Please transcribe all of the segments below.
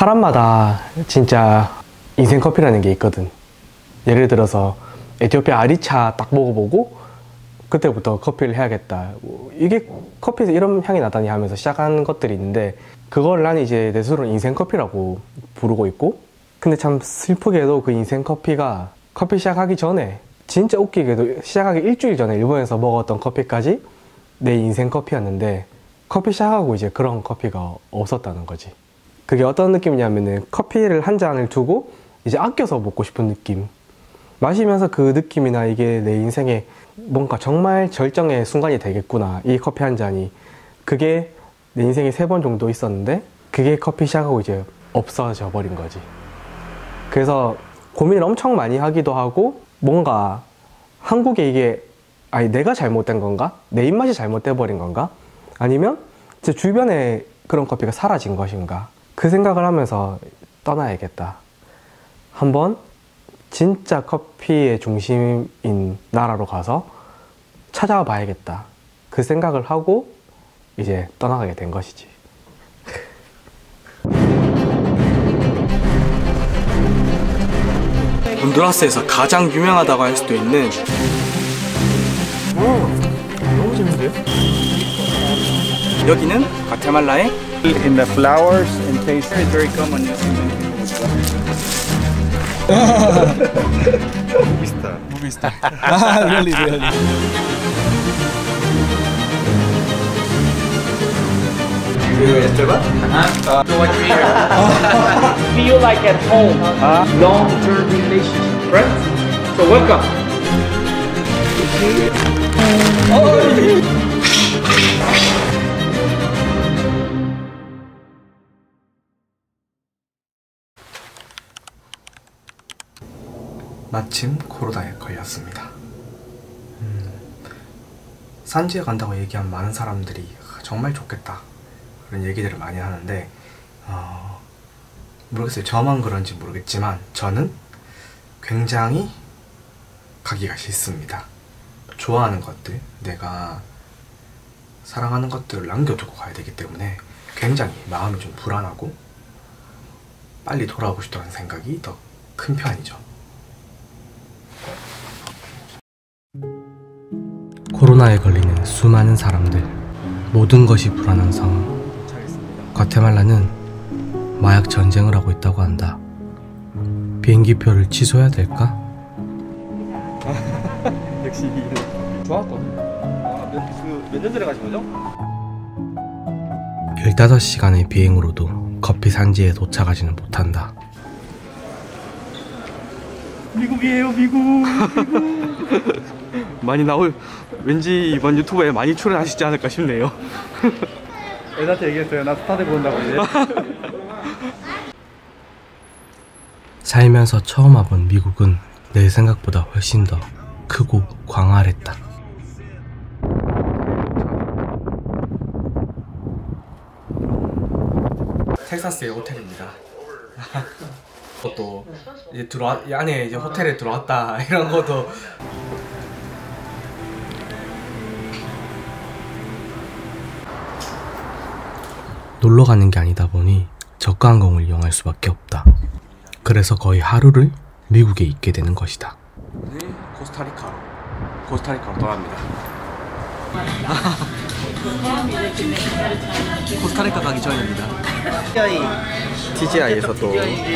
사람마다 진짜 인생 커피라는 게 있거든. 예를 들어서 에티오피아 아리차 딱 먹어보고 그때부터 커피를 해야겠다. 이게 커피에서 이런 향이 나다니 하면서 시작한 것들이 있는데, 그걸 난 이제 내 스스로는 인생 커피라고 부르고 있고, 근데 참 슬프게도 그 인생 커피가 커피 시작하기 전에, 진짜 웃기게도 시작하기 일주일 전에 일본에서 먹었던 커피까지 내 인생 커피였는데, 커피 시작하고 이제 그런 커피가 없었다는 거지. 그게 어떤 느낌이냐면은 커피를 한 잔을 두고 이제 아껴서 먹고 싶은 느낌. 마시면서 그 느낌이나 이게 내 인생에 뭔가 정말 절정의 순간이 되겠구나, 이 커피 한 잔이. 그게 내 인생에 3번 정도 있었는데, 그게 커피 시작하고 이제 없어져 버린 거지. 그래서 고민을 엄청 많이 하기도 하고, 뭔가 한국에 이게 아니 내가 잘못된 건가? 내 입맛이 잘못돼 버린 건가? 아니면 제 주변에 그런 커피가 사라진 것인가? 그 생각을 하면서 떠나야겠다. 한번 진짜 커피의 중심인 나라로 가서 찾아와 봐야겠다. 그 생각을 하고 이제 떠나가게 된 것이지. 혼두라스에서 가장 유명하다고 할 수도 있는 너무 재밌는데요? 여기는 과테말라의 In the flowers and taste is very common. Movie star. really. Feel like at home. Long-term relationship, right? So welcome. 마침 코로나에 걸렸습니다. 산지에 간다고 얘기한 많은 사람들이 정말 좋겠다 그런 얘기들을 많이 하는데, 모르겠어요. 저만 그런지 모르겠지만 저는 굉장히 가기가 싫습니다. 좋아하는 것들, 내가 사랑하는 것들을 남겨두고 가야 되기 때문에 굉장히 마음이 좀 불안하고 빨리 돌아오고 싶다는 생각이 더 큰 편이죠. 코로나에 걸리는 수많은 사람들, 모든 것이 불안한 상황. 과테말라는 마약 전쟁을 하고 있다고 한다. 비행기표를 취소해야 될까? 역시 좋았거든요. 몇 년 전에 가신 거죠? 15시간의 비행으로도 커피 산지에 도착하지는 못한다. 미국이에요, 미국. 많이 왠지 이번 유튜브에 많이 출연하시지 않을까 싶네요. 애들한테 얘기했어요. 나 스타들 본다고 이제. 살면서 처음 와본 미국은 내 생각보다 훨씬 더 크고 광활했다. 텍사스의 호텔입니다. 그것도 이제 이 안에 이제 호텔에 들어왔다 이런 것도. 놀러 가는 게 아니다 보니 저가 항공을 이용할 수밖에 없다. 그래서 거의 하루를 미국에 있게 되는 것이다. 코스타리카로 떠납니다. 코스타리카 가기 전입니다. TGI에서도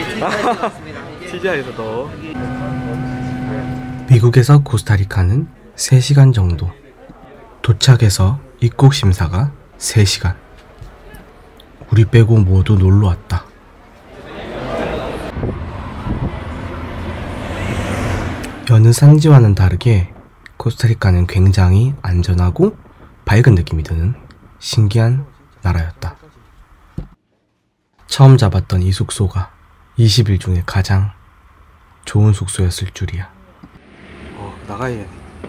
미국에서 코스타리카는 3시간 정도, 도착해서 입국 심사가 3시간. 우리 빼고 모두 놀러 왔다. 여느 산지와는 다르게 코스타리카는 굉장히 안전하고 밝은 느낌이 드는 신기한 나라였다. 처음 잡았던 이 숙소가 20일 중에 가장 좋은 숙소였을 줄이야. 나가야.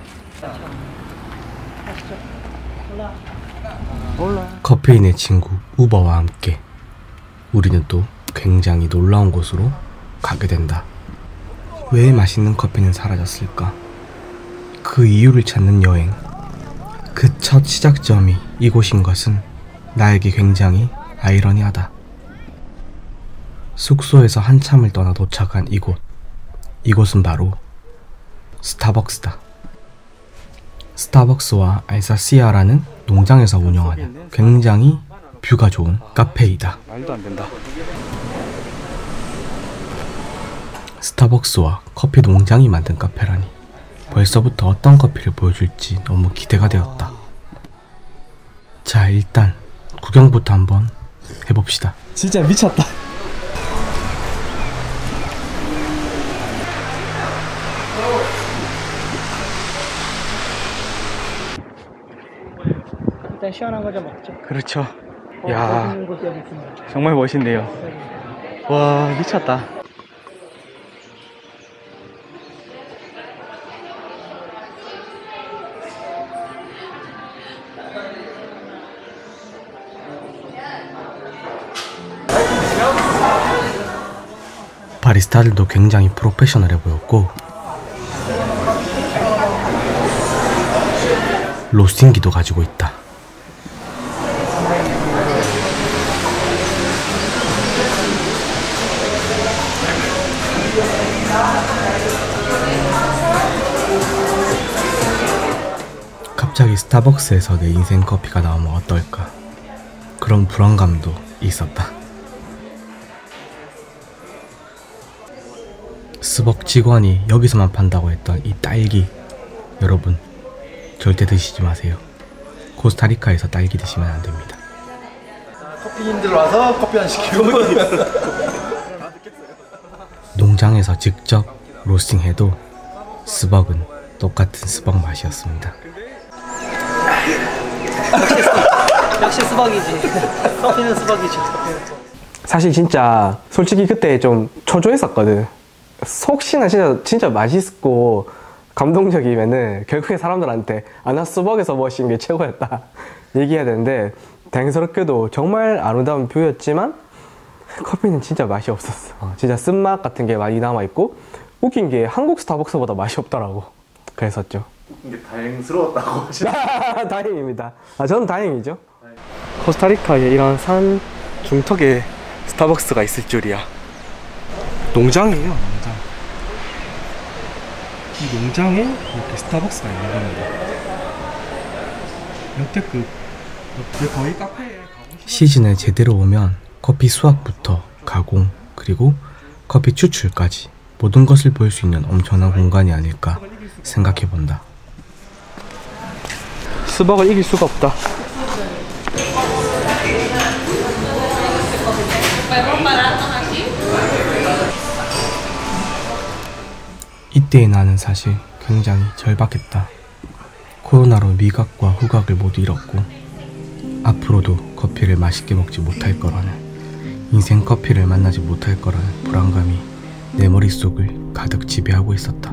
커피인의 친구 우버와 함께 우리는 또 굉장히 놀라운 곳으로 가게 된다. 왜 맛있는 커피는 사라졌을까? 그 이유를 찾는 여행. 그 첫 시작점이 이곳인 것은 나에게 굉장히 아이러니하다. 숙소에서 한참을 떠나 도착한 이곳은 바로 스타벅스다. 스타벅스와 알사시아라는 농장에서 운영하는 굉장히 뷰가 좋은 카페이다. 말도 안 된다. 스타벅스와 커피 농장이 만든 카페라니 벌써부터 어떤 커피를 보여줄지 너무 기대가 되었다. 자, 일단 구경부터 한번 해봅시다. 진짜 미쳤다. 일단 시원한 거 좀 먹죠. 그렇죠. 야. 맛있는 곳이 여기 있습니다. 정말 멋있네요. 와, 미쳤다. 바리스타들도 굉장히 프로페셔널해 보였고 로스팅기도 가지고 있다. 갑자기 스타벅스에서 내 인생 커피가 나오면 어떨까? 그런 불안감도 있었다. 스벅 직원이 여기서만 판다고 했던 이 딸기, 여러분 절대 드시지 마세요. 코스타리카에서 딸기 드시면 안 됩니다. 커피인들 와서 커피 안 시키고 농장에서 직접 로스팅해도 스벅은 똑같은 스벅 맛이었습니다. 역시 수박이지. 커피는 수박이지. 사실 진짜 솔직히 그때 좀 초조했었거든. 혹시나 진짜 맛있고 감동적이면은 결국에 사람들한테 나 스벅에서 머신 게 최고였다 얘기해야 되는데, 다행스럽게도 정말 아름다운 뷰였지만 커피는 진짜 맛이 없었어. 진짜 쓴맛 같은 게 많이 남아있고, 웃긴 게 한국 스타벅스보다 맛이 없더라고. 그랬었죠. 이게 다행스러웠다고. 다행입니다. 저는 다행이죠. 코스타리카에 이런 산 중턱에 스타벅스가 있을 줄이야. 농장이에요, 농장. 이 농장에 이렇게 스타벅스가 있는 겁니다. 역대급. 거의 카페에 가보시면 시즌에 제대로 오면 커피 수확부터 가공, 그리고 커피 추출까지 모든 것을 볼 수 있는 엄청난 공간이 아닐까 생각해본다. 스벅을 이길 수가 없다. 이때의 나는 사실 굉장히 절박했다. 코로나로 미각과 후각을 모두 잃었고 앞으로도 커피를 맛있게 먹지 못할 거라는, 인생 커피를 만나지 못할 거라는 불안감이 내 머릿속을 가득 지배하고 있었다.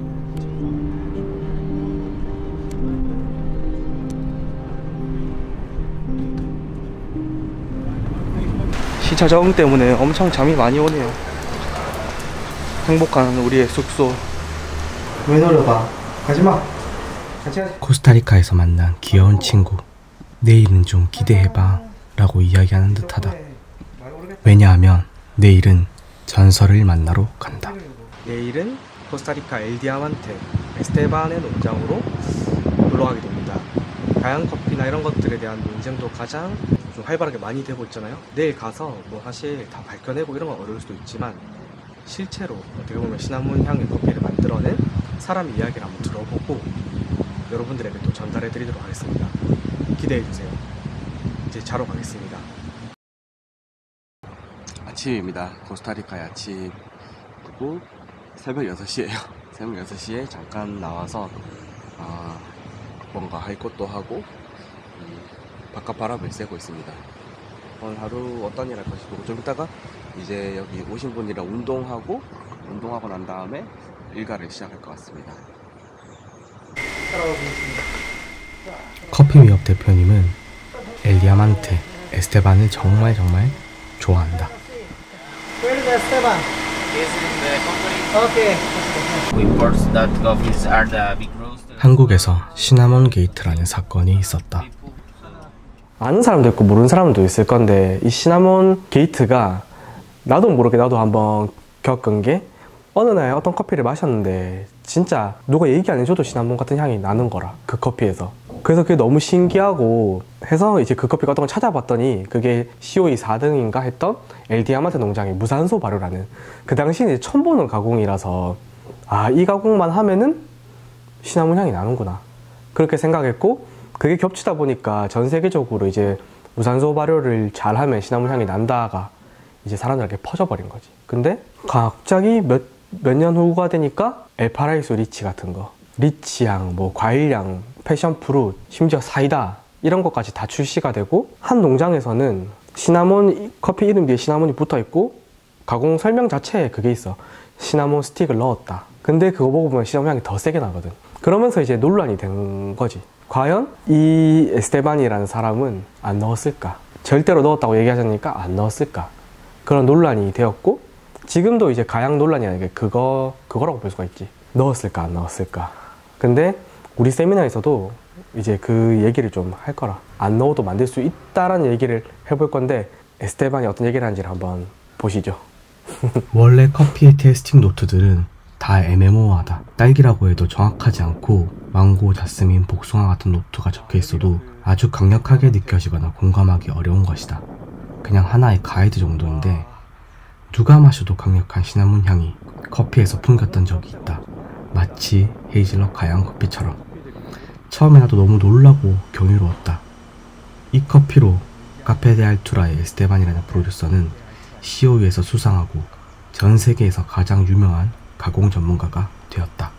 시차 적응 때문에 엄청 잠이 많이 오네요. 행복한 우리의 숙소. 왜 놀러가? 가지마. 같이 가자. 코스타리카에서 만난 귀여운 친구, 내일은 좀 기대해봐 라고 이야기하는 듯하다. 왜냐하면 내일은 전설을 만나러 간다. 내일은 코스타리카 엘디아만테 에스테반의 농장으로 놀러가게 됩니다. 다양한 커피나 이런 것들에 대한 논쟁도 가장 좀 활발하게 많이 되고 있잖아요. 내일 가서 뭐 사실 다 밝혀내고 이런 건 어려울 수도 있지만, 실제로 어떻게 보면 시나몬 향의 커피를 만들어낸 사람 이야기를 한번 들어보고 여러분들에게 또 전달해 드리도록 하겠습니다. 기대해 주세요. 이제 자러 가겠습니다. 아침입니다. 코스타리카의 아침. 그리고 새벽 6시에요. 새벽 6시에 잠깐 나와서 뭔가 할 것도 하고 바깥 바람을 쐬고 있습니다. 오늘 하루 어떤 일 할 것인지 보고 좀 이따가 이제 여기 오신 분이랑 운동하고 난 다음에 일과를 시작할 것 같습니다. 커피미업 대표님은 엘디아만테 에스테반을 정말 좋아한다. Where is Esteban? Is in the company. Okay. We imports that coffees are the big roasters. 한국에서 시나몬 게이트라는 사건이 있었다. 아는 사람도 있고 모르는 사람도 있을 건데, 이 시나몬 게이트가 나도 모르게 나도 한번 겪은 게 어느 날 어떤 커피를 마셨는데 진짜 누가 얘기 안 해줘도 시나몬 같은 향이 나는 거라, 그 커피에서. 그래서 그게 너무 신기하고 해서 이제 그 커피가 어떤 걸 찾아봤더니 그게 COE 4등인가 했던 LD아만테 농장의 무산소 발효라는, 그 당시에 이제 처음 보는 가공이라서 아, 이 가공만 하면은 시나몬 향이 나는구나 그렇게 생각했고, 그게 겹치다 보니까 전 세계적으로 이제 무산소 발효를 잘하면 시나몬 향이 난다가 이제 사람들에게 퍼져버린 거지. 근데 갑자기 몇 년 후가 되니까 엘파라이소 리치 같은 거, 리치향, 뭐 과일향, 패션 프루트, 심지어 사이다 이런 것까지 다 출시가 되고, 한 농장에서는 시나몬, 커피 이름 뒤에 시나몬이 붙어 있고 가공 설명 자체에 그게 있어. 시나몬 스틱을 넣었다. 근데 그거 보고 보면 시나몬 향이 더 세게 나거든. 그러면서 이제 논란이 된 거지. 과연 이 에스테반이라는 사람은 안 넣었을까? 절대로 넣었다고 얘기하자니까 안 넣었을까? 그런 논란이 되었고, 지금도 이제 가양 논란이라는 게 그거라고 볼 수가 있지. 넣었을까 안 넣었을까. 근데 우리 세미나에서도 이제 그 얘기를 좀 할 거라. 안 넣어도 만들 수 있다라는 얘기를 해볼 건데, 에스테반이 어떤 얘기를 하는지를 한번 보시죠. 원래 커피의 테이스팅 노트들은 다 애매모호하다. 딸기라고 해도 정확하지 않고 망고, 자스민, 복숭아 같은 노트가 적혀 있어도 아주 강력하게 느껴지거나 공감하기 어려운 것이다. 그냥 하나의 가이드 정도인데 누가 마셔도 강력한 시나몬 향이 커피에서 풍겼던 적이 있다. 마치 헤이즐넛 가양 커피처럼. 처음에 나도 너무 놀라고 경이로웠다. 이 커피로 카페 데 알투라의 에스테반이라는 프로듀서는 COU에서 수상하고 전 세계에서 가장 유명한 가공 전문가가 되었다.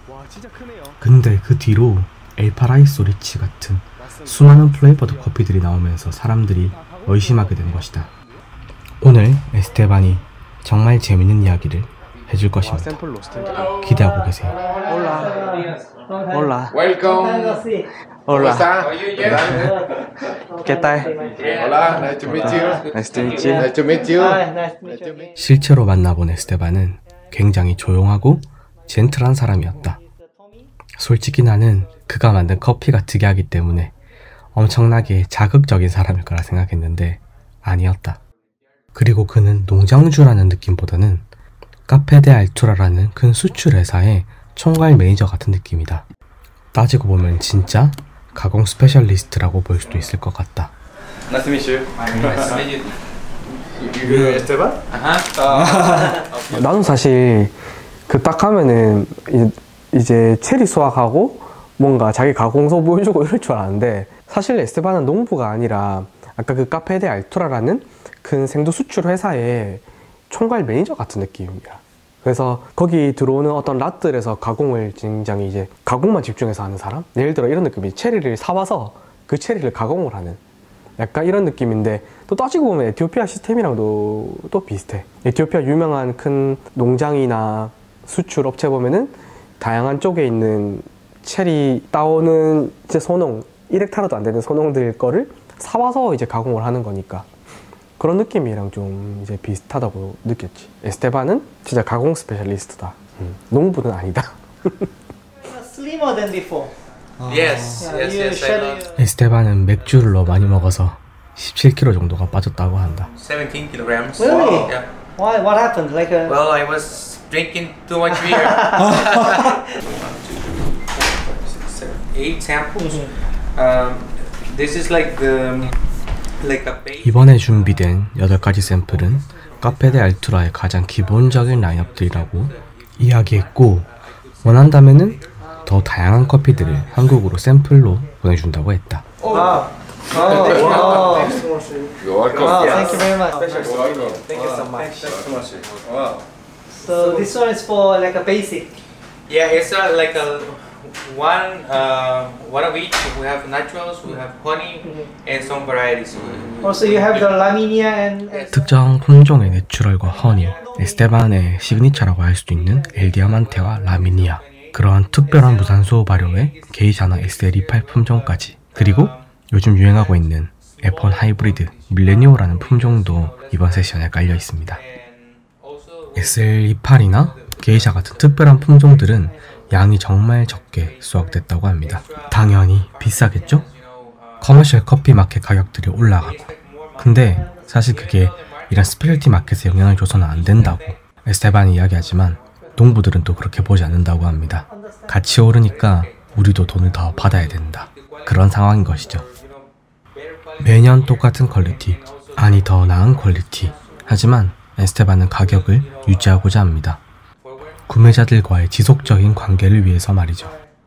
근데 그 뒤로 엘파라이소 리치 같은 수많은 플레이버드 커피들이 나오면서 사람들이 의심하게 된 것이다. 오늘 에스테반이 정말 재밌는 이야기를 해줄 것입니다. 샘플 로스팅. 기대하고 계세요. 올라. Welcome. 올라. ¿Qué ¿Qué tal? Hola, nice to meet you. Nice to meet you. Nice to meet you. 실제로 만나본 에스테반은 굉장히 조용하고 젠틀한 사람이었다. 솔직히 나는 그가 만든 커피가 특이하기 때문에 엄청나게 자극적인 사람일 거라 생각했는데 아니었다. 그리고 그는 농장주라는 느낌보다는 카페 데 알투라라는 큰 수출 회사의 총괄 매니저 같은 느낌이다. 따지고 보면 진짜 가공 스페셜리스트라고 볼 수도 있을 것 같다. Nice to meet you. Nice to meet you. You Esteban? 나도 사실 그 딱 하면은 이제 체리 수확하고 뭔가 자기 가공소 보여주고 이럴 줄 알았는데, 사실 에스테반은 농부가 아니라 아까 그 카페 데 알투라라는 큰 생두 수출 회사의 총괄 매니저 같은 느낌입니다. 그래서 거기 들어오는 어떤 랏들에서 가공을 굉장히 이제 가공만 집중해서 하는 사람? 예를 들어 이런 느낌이, 체리를 사와서 그 체리를 가공을 하는 약간 이런 느낌인데, 또 따지고 보면 에티오피아 시스템이랑도 또 비슷해. 에티오피아 유명한 큰 농장이나 수출 업체 보면은 다양한 쪽에 있는 체리 따오는 이제 소농, 1헥타르도 안 되는 소농들 거를 사와서 이제 가공을 하는 거니까 그런 느낌이랑 좀 이제 비슷하다고 느꼈지. 에스테반은 진짜 가공 스페셜리스트다. 농부는 아니다. Slimmer than before. Yes, yes, yes. I lost 에스테반은 맥주를 너무 많이 먹어서 17kg 정도가 빠졌다고 한다. 17 kilograms. Really? Yeah. Why? What happened? Like a Well, I was drinking too much beer. 8 samples. This is like the a base. 이번에 준비된 8가지 샘플은 카페 데 알투라의 가장 기본적인 라인업들이라고 이야기했고, 원한다면은 더 다양한 커피들을 한국으로 샘플로 보내준다고 했다. wow. You're welcome. Wow, thank you very much. Welcome. Thank you so much. Wow. So this one is for like a basic. Yeah, it's like a one of each. We have naturals, we have honey, and some varieties. Also, you have the Laminia and 특정 품종의 내추럴과 허니, 에스테반의 시그니처라고 할 수도 있는 엘디아만테와 라미니아, 그러한 특별한 무산소 발효의 게이샤나 SL28 품종까지, 그리고 요즘 유행하고 있는 F1 하이브리드 밀레니오라는 품종도 이번 세션에 깔려 있습니다. SL28이나 게이샤 같은 특별한 품종들은 양이 정말 적게 수확됐다고 합니다. 당연히 비싸겠죠? 커머셜 커피 마켓 가격들이 올라가고, 근데 사실 그게 이런 스페셜티 마켓에 영향을 줘서는 안 된다고 에스테반이 이야기하지만 농부들은 또 그렇게 보지 않는다고 합니다. 같이 오르니까 우리도 돈을 더 받아야 된다. 그런 상황인 것이죠. 매년 똑같은 퀄리티, 아니 더 나은 퀄리티. 하지만 에스테반은 가격을 유지하고자 합니다. 구매자들과의 지속적인 관계를 위해서 말이죠.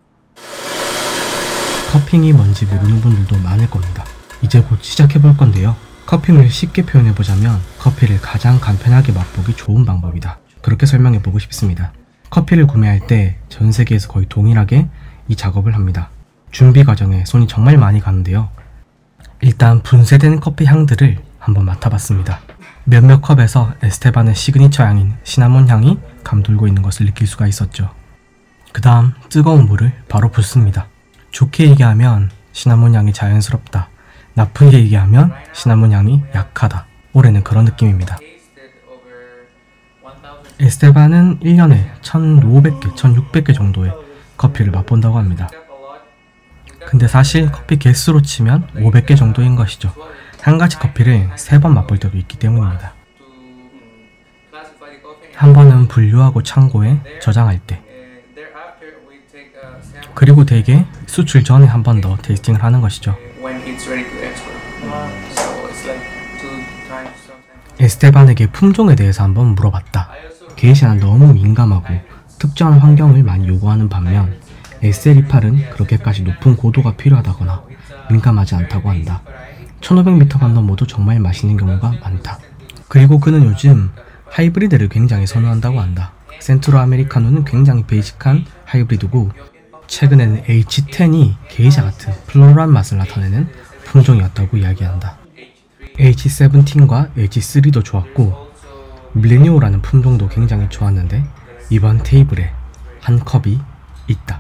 커핑이 뭔지 모르는 분들도 많을 겁니다. 이제 곧 시작해볼 건데요. 커핑을 쉽게 표현해보자면 커피를 가장 간편하게 맛보기 좋은 방법이다. 그렇게 설명해보고 싶습니다. 커피를 구매할 때 전 세계에서 거의 동일하게 이 작업을 합니다. 준비 과정에 손이 정말 많이 가는데요. 일단 분쇄된 커피 향들을 한번 맡아봤습니다. 몇몇 컵에서 에스테반의 시그니처 향인 시나몬 향이 감돌고 있는 것을 느낄 수가 있었죠. 그 다음 뜨거운 물을 바로 붓습니다. 좋게 얘기하면 시나몬 향이 자연스럽다. 나쁘게 얘기하면 시나몬 향이 약하다. 올해는 그런 느낌입니다. 에스테반은 1년에 1,500개, 1,600개 정도의 커피를 맛본다고 합니다. 근데 사실 커피 개수로 치면 500개 정도인 것이죠. 한 가지 커피를 3번 맛볼 때도 있기 때문입니다. 한 번은 분류하고 창고에 저장할 때, 그리고 대개 수출 전에 한 번 더 테이스팅을 하는 것이죠. 에스테반에게 품종에 대해서 한번 물어봤다. 게이샤는 너무 민감하고 특정한 환경을 많이 요구하는 반면 SL28은 그렇게까지 높은 고도가 필요하다거나 민감하지 않다고 한다. 1500m 건너모도 정말 맛있는 경우가 많다. 그리고 그는 요즘 하이브리드를 굉장히 선호한다고 한다. 센트로 아메리카노는 굉장히 베이직한 하이브리드고 최근에는 H10이 게이샤 같은 플로럴한 맛을 나타내는 품종이었다고 이야기한다. H17과 H3도 좋았고 밀레니오라는 품종도 굉장히 좋았는데 이번 테이블에 한 컵이 있다.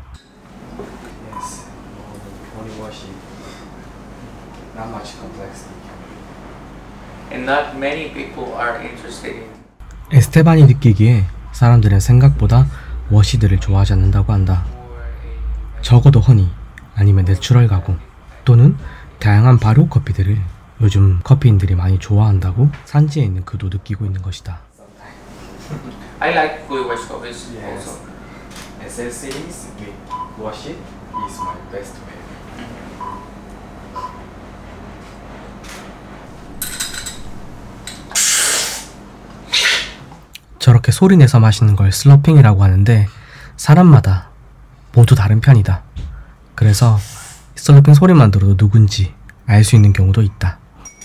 에스테반이 느끼기에 사람들은 생각보다 워시드를 좋아하지 않는다고 한다. 적어도 허니 아니면 내추럴 가공 또는 다양한 발효 커피들을 요즘 커피인들이 많이 좋아한다고 산지에 있는 그도 느끼고 있는 것이다. I like good wash coffees also. SLCs with wash it is my best way. 저렇게 소리내서 마시는 걸 슬러핑이라고 하는데 사람마다 모두 다른 편이다. 그래서 슬러핑 소리만 들어도 누군지 알 수 있는 경우도 있다.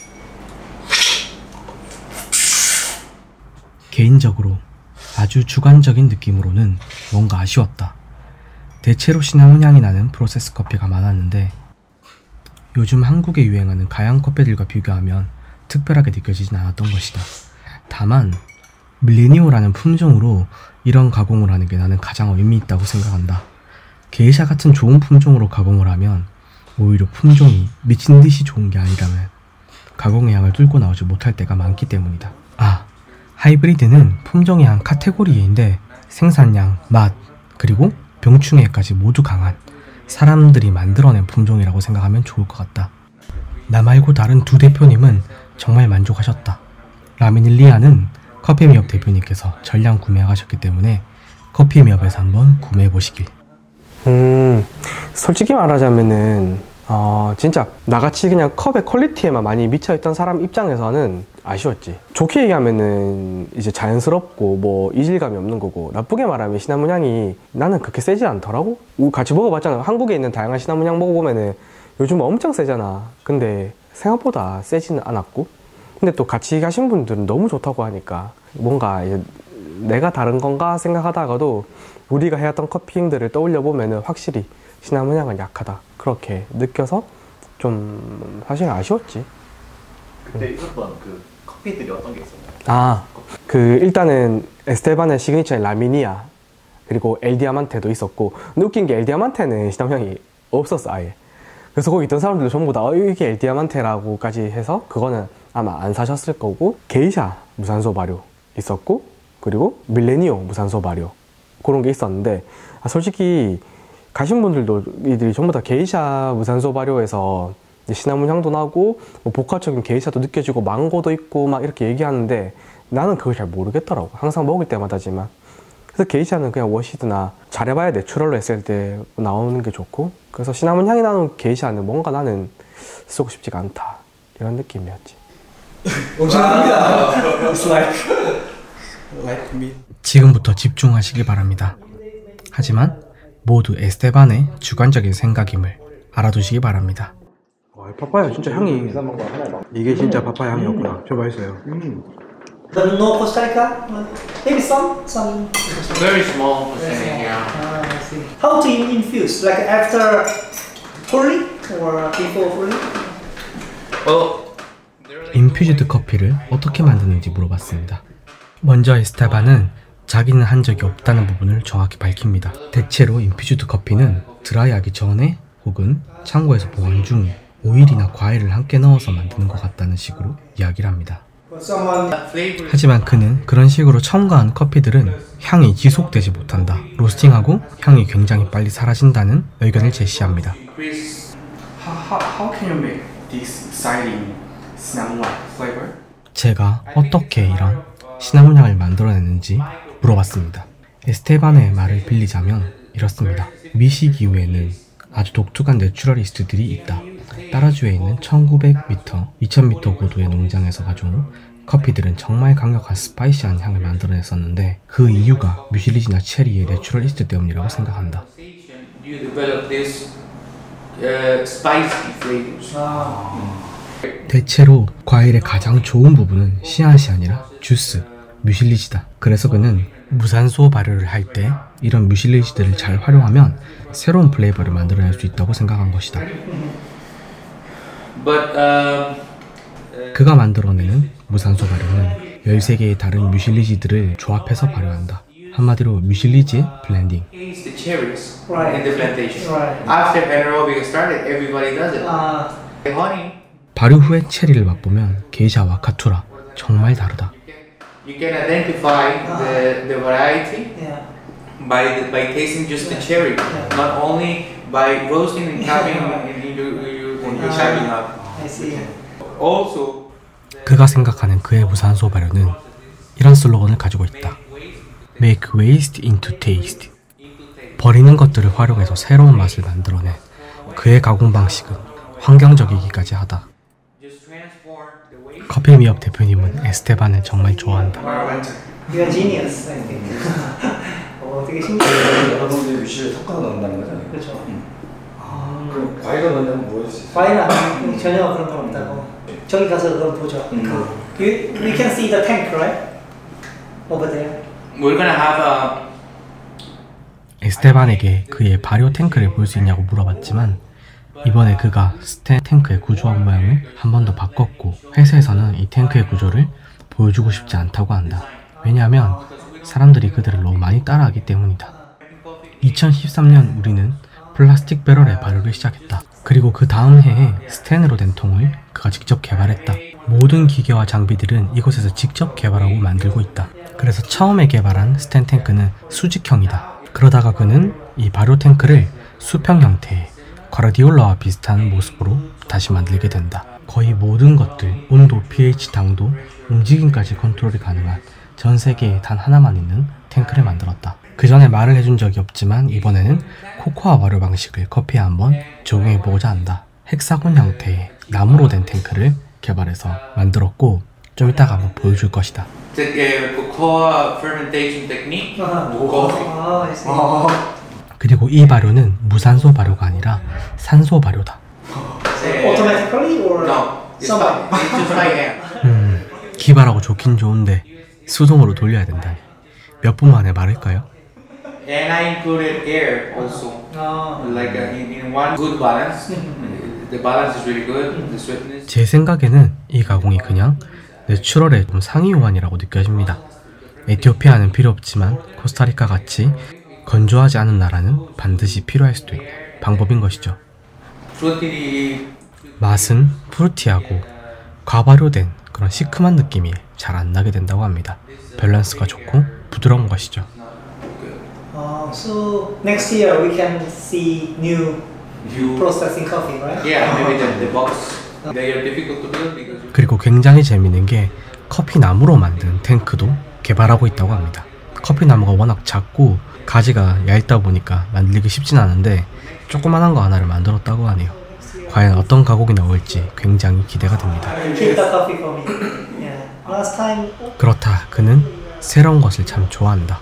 개인적으로 아주 주관적인 느낌으로는 뭔가 아쉬웠다. 대체로 시나몬 향이 나는 프로세스 커피가 많았는데 요즘 한국에 유행하는 가양 커피들과 비교하면 특별하게 느껴지진 않았던 것이다. 다만 밀레니오라는 품종으로 이런 가공을 하는 게 나는 가장 의미 있다고 생각한다. 게이샤 같은 좋은 품종으로 가공을 하면 오히려 품종이 미친 듯이 좋은 게 아니라면 가공의 양을 뚫고 나오지 못할 때가 많기 때문이다. 하이브리드는 품종의 한 카테고리인데 생산량, 맛, 그리고 병충해까지 모두 강한 사람들이 만들어낸 품종이라고 생각하면 좋을 것 같다. 나 말고 다른 두 대표님은 정말 만족하셨다. 라미닐리아는 커피미업 대표님께서 전량 구매하셨기 때문에 커피미업에서 한번 구매해보시길. 솔직히 말하자면은 진짜 나같이 그냥 컵의 퀄리티에만 많이 미쳐있던 사람 입장에서는 아쉬웠지. 좋게 얘기하면은 이제 자연스럽고 뭐 이질감이 없는 거고, 나쁘게 말하면 시나몬 향이 나는 그렇게 세지 않더라고. 같이 먹어봤잖아. 한국에 있는 다양한 시나몬 향 먹어보면은 요즘 엄청 세잖아. 근데 생각보다 세지는 않았고, 근데 또 같이 가신 분들은 너무 좋다고 하니까 뭔가 이제 내가 다른 건가 생각하다가도 우리가 해왔던 커피행들을 떠올려 보면은 확실히 시나몬 향은 약하다 그렇게 느껴서 좀 사실 아쉬웠지. 그때 있었던 그 커피들이 어떤 게 있었나요? 일단은 에스테반의 시그니처인 라미니아 그리고 엘디아만테도 있었고, 근데 웃긴 게 엘디아만테는 시나몬 향이 없었어 아예. 그래서 거기 있던 사람들도 전부 다 이게 엘디아만테라고까지 해서 그거는 아마 안 사셨을 거고, 게이샤 무산소 발효 있었고, 그리고 밀레니오 무산소 발효 그런 게 있었는데, 솔직히 가신 분들도 이들이 전부 다 게이샤 무산소 발효에서 시나몬 향도 나고 뭐 보카적인 게이샤도 느껴지고 망고도 있고 막 이렇게 얘기하는데 나는 그걸 잘 모르겠더라고. 항상 먹을 때마다지만. 그래서 게이샤는 그냥 워시드나 잘해봐야 내추럴로 했을 때 나오는 게 좋고, 그래서 시나몬 향이 나는 게이샤는 뭔가 나는 쓰고 싶지가 않다 이런 느낌이었지. 지금부터 집중하시기 바랍니다. 하지만 모두 에스테반의 주관적인 생각임을 알아두시기 바랍니다. 파파야 진짜 향이, 이게 진짜 파파야 향이었구나. 저 맛있어요. But no Costa Rica? Maybe some. Very small percentage, yeah. I see. How to infuse? Like after pouring or before pouring? Well, 인퓨즈드 커피를 어떻게 만드는지 물어봤습니다. 먼저 에스테반은 자기는 한 적이 없다는 부분을 정확히 밝힙니다. 대체로 인퓨즈드 커피는 드라이하기 전에 혹은 창고에서 보관 중 오일이나 과일을 함께 넣어서 만드는 것 같다는 식으로 이야기를 합니다. 하지만 그는 그런 식으로 첨가한 커피들은 향이 지속되지 못한다. 로스팅하고 향이 굉장히 빨리 사라진다는 의견을 제시합니다. How can you make this exciting cinnamon flavor? 제가 어떻게 이런 시나몬 향을 만들어내는지 물어봤습니다. 에스테반의 말을 빌리자면 이렇습니다. 미식 이후에는 아주 독특한 내추럴리스트들이 있다. 따라주에 있는 1900m, 2000m 고도의 농장에서 가져온 커피들은 정말 강력한 스파이시한 향을 만들어냈었는데 그 이유가 뮤실리지나 체리의 내추럴리스트 때문이라고 생각한다. you develop this spicy flavors. 대체로 과일의 가장 좋은 부분은 씨앗이 아니라 주스, 뮤실리지다. 그래서 그는 무산소 발효를 할 때 이런 뮤실리지들을 잘 활용하면 새로운 플레이버를 만들어낼 수 있다고 생각한 것이다. 그가 만들어내는 무산소 발효는 13개의 다른 뮤실리지들을 조합해서 발효한다. 한마디로 뮤실리지의 블렌딩. Taste the cherries in the plantation. After anaerobic started, everybody does it. Honey. 발효 후에 체리를 맛보면 게이샤와 카투라 정말 다르다. You can identify the variety Yeah. by tasting just the cherry, not only by roasting and capping when you're chopping up. I see. Also, 그가 생각하는 그의 무산소 발효는 이런 슬로건을 가지고 있다. Make waste into taste. 버리는 것들을 활용해서 새로운 맛을 만들어내 그의 가공 방식은 환경적이기까지 하다. just transform the way. 커피 미업 대표님은 에스테반을 정말 좋아한다. You are genius, I think. 되게 신기해. 여러 가지 뮤실을 섞어서 넣는다는 거잖아요. 그렇죠. 그럼 과일을 넣으면 뭐할 수 있어요? 과일은 안 전혀 그런 건 없다고. 저기 가서 그럼 보죠. We can see the tank, right? Over there. We're gonna have a. 에스테반에게 그의 발효 탱크를 볼 수 있냐고 물어봤지만 이번에 그가 스테 탱크의 구조한 모양을 한 번 더 바꿨고 회사에서는 이 탱크의 구조를 보여주고 싶지 않다고 한다. 왜냐하면 사람들이 그들을 너무 많이 따라하기 때문이다. 2013년 우리는 플라스틱 배럴의 발효를 시작했다. 그리고 그 다음 해에 스텐으로 된 통을 그가 직접 개발했다. 모든 기계와 장비들은 이곳에서 직접 개발하고 만들고 있다. 그래서 처음에 개발한 스텐 탱크는 수직형이다. 그러다가 그는 이 발효 탱크를 수평 형태의 과르디올라와 비슷한 모습으로 다시 만들게 된다. 거의 모든 것들, 온도, pH, 당도, 움직임까지 컨트롤이 가능한 전 세계에 단 하나만 있는 탱크를 만들었다. 그 전에 말을 해준 적이 없지만 이번에는 코코아 발효 방식을 커피에 한번 적용해보고자 한다. 헥사곤 형태의 나무로 된 탱크를 개발해서 만들었고 좀 이따가 한번 보여줄 것이다. The cocoa fermentation technique to coffee. I see. 그리고 이 발효는 무산소 발효가 아니라 산소 발효다. Automatically or No, it's someone? just by hand. 기발하고 좋긴 좋은데 수동으로 돌려야 된다니. 몇 분 만에 마를까요? And I included air also, like in one good balance. The balance is really good. The sweetness. 제 생각에는 이 가공이 그냥 내추럴의 좀 상위 호환이라고 느껴집니다. 에티오피아는 필요 없지만 코스타리카 같이 건조하지 않은 나라는 반드시 필요할 수도 있는 방법인 것이죠. Fruity. 맛은 프루티하고 과발효된 그런 시큼한 느낌이 잘 안 나게 된다고 합니다. 밸런스가 좋고 부드러운 것이죠. So next year we can see new you Processing coffee, right? yeah maybe the box they are difficult to build because 그리고 굉장히 재밌는 게 커피 나무로 만든 탱크도 개발하고 있다고 합니다. 커피 나무가 워낙 작고 가지가 얇다 보니까 만들기 쉽진 않은데 조그만한 거 하나를 만들었다고 하네요. 과연 어떤 가공이 나올지 굉장히 기대가 됩니다. Keep the coffee for me. Yeah. Last time. 그렇다. 그는 새로운 것을 참 좋아한다.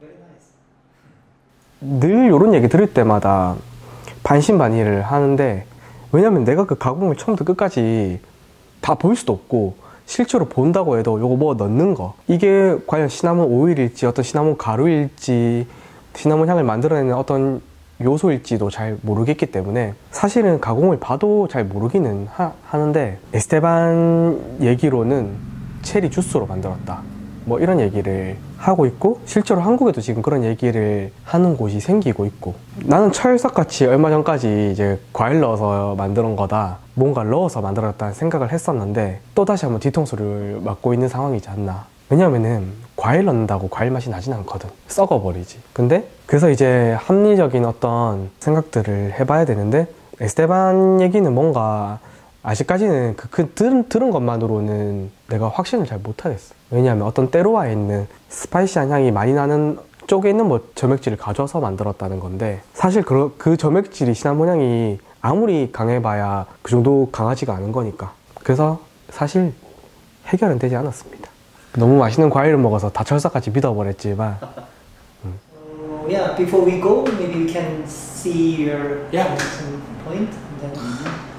늘 이런 얘기 들을 때마다 반신반의를 하는데, 왜냐면 내가 그 가공을 처음부터 끝까지 다 볼 수도 없고 실제로 본다고 해도 요거 뭐 넣는 거, 이게 과연 시나몬 오일일지 어떤 시나몬 가루일지 시나몬 향을 만들어내는 어떤 요소일지도 잘 모르겠기 때문에 사실은 가공을 봐도 잘 모르기는 하는데, 에스테반 얘기로는 체리 주스로 만들었다 뭐 이런 얘기를 하고 있고, 실제로 한국에도 지금 그런 얘기를 하는 곳이 생기고 있고, 나는 철석같이 얼마 전까지 이제 과일 넣어서 만드는 거다, 뭔가 넣어서 만들었다는 생각을 했었는데 또다시 한번 뒤통수를 맞고 있는 상황이지 않나. 왜냐면은 과일 넣는다고 과일 맛이 나진 않거든. 썩어버리지. 근데 그래서 이제 합리적인 어떤 생각들을 해봐야 되는데, 에스테반 얘기는 뭔가 아직까지는 들은 것만으로는 내가 확신을 잘 못하겠어. 왜냐하면 어떤 때로와에 있는 스파이시한 향이 많이 나는 쪽에 있는 뭐 점액질을 가져와서 만들었다는 건데, 사실 그 점액질이 시나몬 향이 아무리 강해봐야 그 정도 강하지가 않은 거니까. 그래서 사실 해결은 되지 않았습니다. 너무 맛있는 과일을 먹어서 다 철석같이 믿어버렸지만. Yeah, before we go, maybe we can see your point. And then...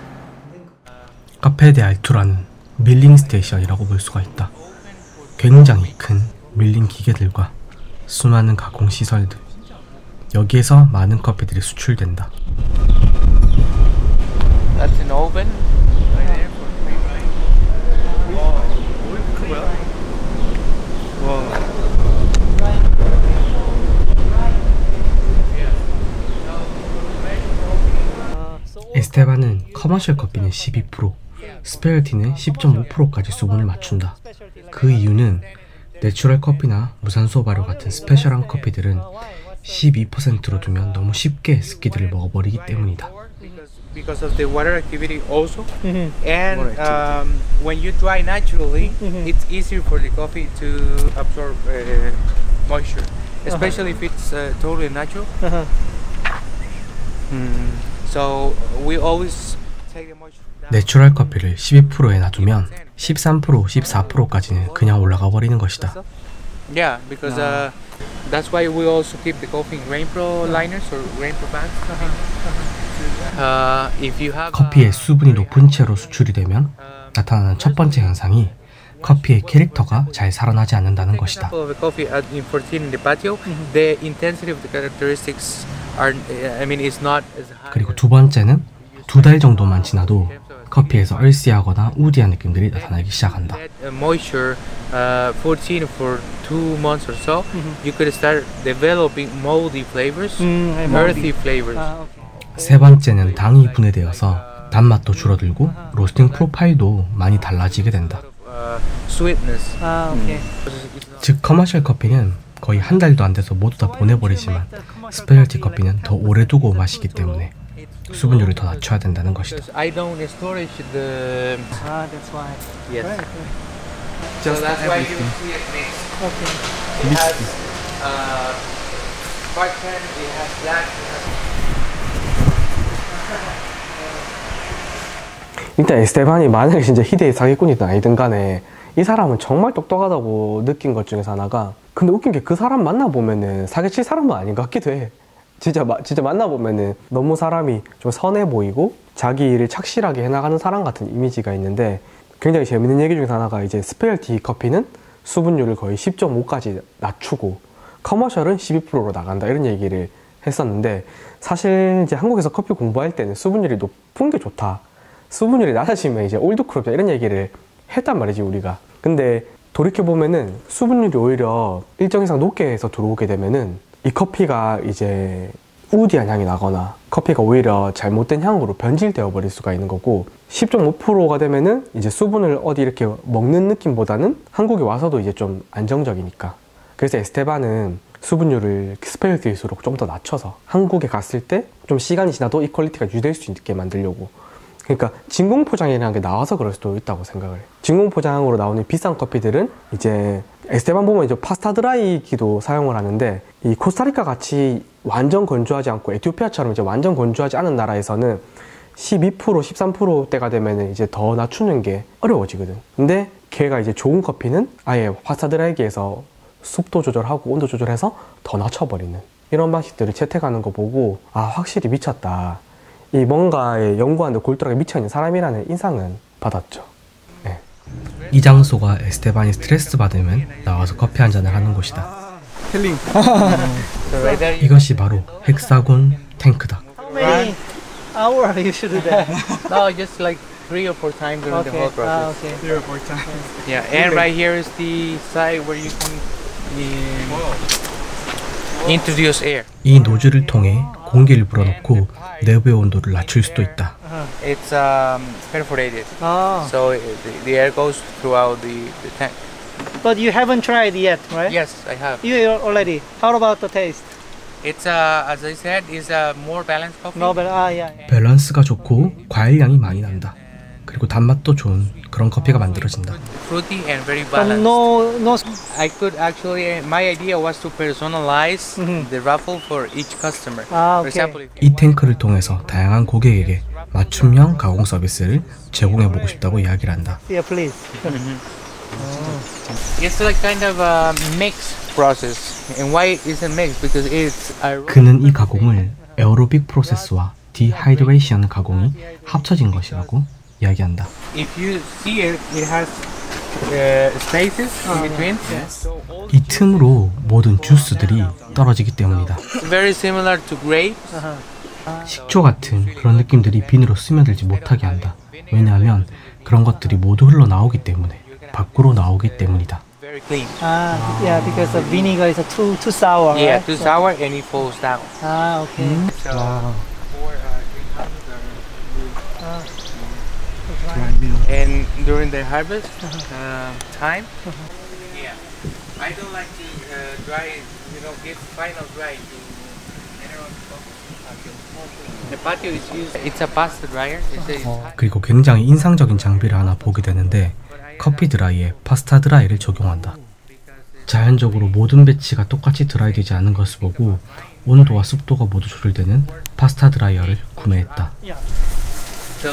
카페 데 알투라는 밀링 스테이션이라고 볼 수가 있다. 굉장히 큰 밀링 기계들과 수많은 가공 시설들, 여기에서 많은 커피들이 수출된다. that's an oven right there for pre-drying. 에스테반은 커머셜 커피는 12%, 스페셜티는 10.5%까지 수분을 맞춘다. 그 이유는 내추럴 커피나 무산소 발효 같은 스페셜한 커피들은 12%로 두면 너무 쉽게 습기들을 먹어버리기 때문이다. Because of the water activity also, and when you dry naturally, it's easier for the coffee to absorb moisture, especially if it's totally natural. So we always take the moisture down. 내추럴 커피를 12%에 놔두면 13%, 14%까지는 그냥 올라가 버리는 것이다. Yeah, because that's why we also keep the coffee in GrainPro liners or GrainPro bags. If you have 커피의 수분이 높은 채로 수출이 되면 나타나는 첫 번째 현상이 커피의 캐릭터가 잘 살아나지 않는다는 것이다. of a coffee in 14 in the patio, the intensity of the characteristics are, I mean, is not as high. 그리고 두 번째는 2달 정도만 지나도 커피에서 얼씨하거나 우디한 느낌들이 나타나기 시작한다. Moisture 14 for 2 months or so, you could start developing moldy flavors, earthy flavors. 세 번째는 당이 분해되어서 단맛도 줄어들고 로스팅 프로파일도 많이 달라지게 된다. Sweetness. 즉 커머셜 커피는 거의 한 달도 안 돼서 모두 다 보내버리지만 스페셜티 커피는 더 오래 두고 마시기 때문에 수분율을 더 낮춰야 된다는 것이다. I don't storage the. that's why. Yes. Right. So that's why you see it mixed. Okay. It has Spartan, it has black, it has. 일단 에스테반이 만약에 진짜 희대의 사기꾼이든 아니든 간에 이 사람은 정말 똑똑하다고 느낀 것 중에서 하나가, 근데 웃긴 게 그 사람 만나보면은 사기칠 사람은 아닌 것 같기도 해. 진짜 만나보면은 너무 사람이 좀 선해 보이고 자기 일을 착실하게 해나가는 사람 같은 이미지가 있는데, 굉장히 재밌는 얘기 중에 하나가 이제 스페셜티 커피는 수분율을 거의 10.5까지 낮추고 커머셜은 12%로 나간다 이런 얘기를 했었는데, 사실 이제 한국에서 커피 공부할 때는 수분율이 높은 게 좋다, 수분율이 낮아지면 이제 올드크롭이다 이런 얘기를 했단 말이지 우리가. 근데 돌이켜보면은 수분율이 오히려 일정 이상 높게 해서 들어오게 되면은 이 커피가 이제 우디한 향이 나거나 커피가 오히려 잘못된 향으로 변질되어 버릴 수가 있는 거고, 10.5%가 되면은 이제 수분을 어디 이렇게 먹는 느낌보다는 한국에 와서도 이제 좀 안정적이니까. 그래서 에스테반은 수분율을 스페셜티일수록 좀 더 낮춰서 한국에 갔을 때 좀 시간이 지나도 이 퀄리티가 유지될 수 있게 만들려고. 그러니까 진공 포장이라는 게 나와서 그럴 수도 있다고 생각을 해요. 진공 포장으로 나오는 비싼 커피들은 이제 에스테반 보면 이제 파스타 드라이기도 사용을 하는데, 이 코스타리카 같이 완전 건조하지 않고 에티오피아처럼 이제 완전 건조하지 않은 나라에서는 12% 13%대가 되면 이제 더 낮추는 게 어려워지거든. 근데 걔가 이제 좋은 커피는 아예 파스타 드라이기에서 습도 조절하고 온도 조절해서 더 낮춰버리는 이런 방식들을 채택하는 거 보고, 아 확실히 미쳤다, 이 뭔가에 연구하는데 골똘하게 미쳐있는 사람이라는 인상은 받았죠. 네. 이 장소가 에스테반이 스트레스 받으면 나와서 커피 한 잔을 하는 곳이다. 힐링. 이것이 바로 헥사곤 탱크다. How many hours you should do that? No, just like 3 or 4 times during the whole process. okay. 3 or 4 times. Yeah, and right here is the side where you can introduce air. 이 노즐을 통해 공기를 불어넣고 내부의 온도를 낮출 수도 있다. It's perforated, Oh, so the air goes throughout the tank. but you haven't tried yet, right? Yes, I have. You already. How about the taste? It's as I said, is a more balanced coffee. No, but yeah. 밸런스가 좋고 과일향이 많이 난다. 그리고 단맛도 좋은 그런 커피가 만들어진다. Fruity and very But balanced. no. I could actually, my idea was to personalize Mhm. the raffle for each customer. Ah, For okay. example, if 이 탱크를 통해서 다양한 고객에게 맞춤형 가공 서비스를 제공해보고 싶다고 이야기를 한다. Yeah, please. it's like kind of a mixed process. And why is it mixed? Because it's 그는 이 가공을 에어로빅 프로세스와 디하이드레이션 가공이 합쳐진 것이라고 이야기한다. if you see it, it has spaces in between. 이 틈으로 모든 주스들이 떨어지기 때문이다. It's very similar to grapes. 식초 같은 그런 느낌들이 비누로 스며들지 못하게 한다. 왜냐하면 그런 것들이 모두 흘러나오기 때문에, 밖으로 나오기 때문이다. Very clean. Yeah, because the vinegar is too sour. Yeah, right? too sour and it falls down. Okay. So, and during the harvest time, yeah, I don't like to dry, give final dry to mineral patio. The patio is used. It's a pasta dryer. 그리고 굉장히 인상적인 장비를 하나 보게 되는데, 커피 드라이에 파스타 드라이를 적용한다. 자연적으로 모든 배치가 똑같이 드라이되지 않은 것을 보고 온도와 습도가 모두 조절되는 파스타 드라이어를 구매했다. So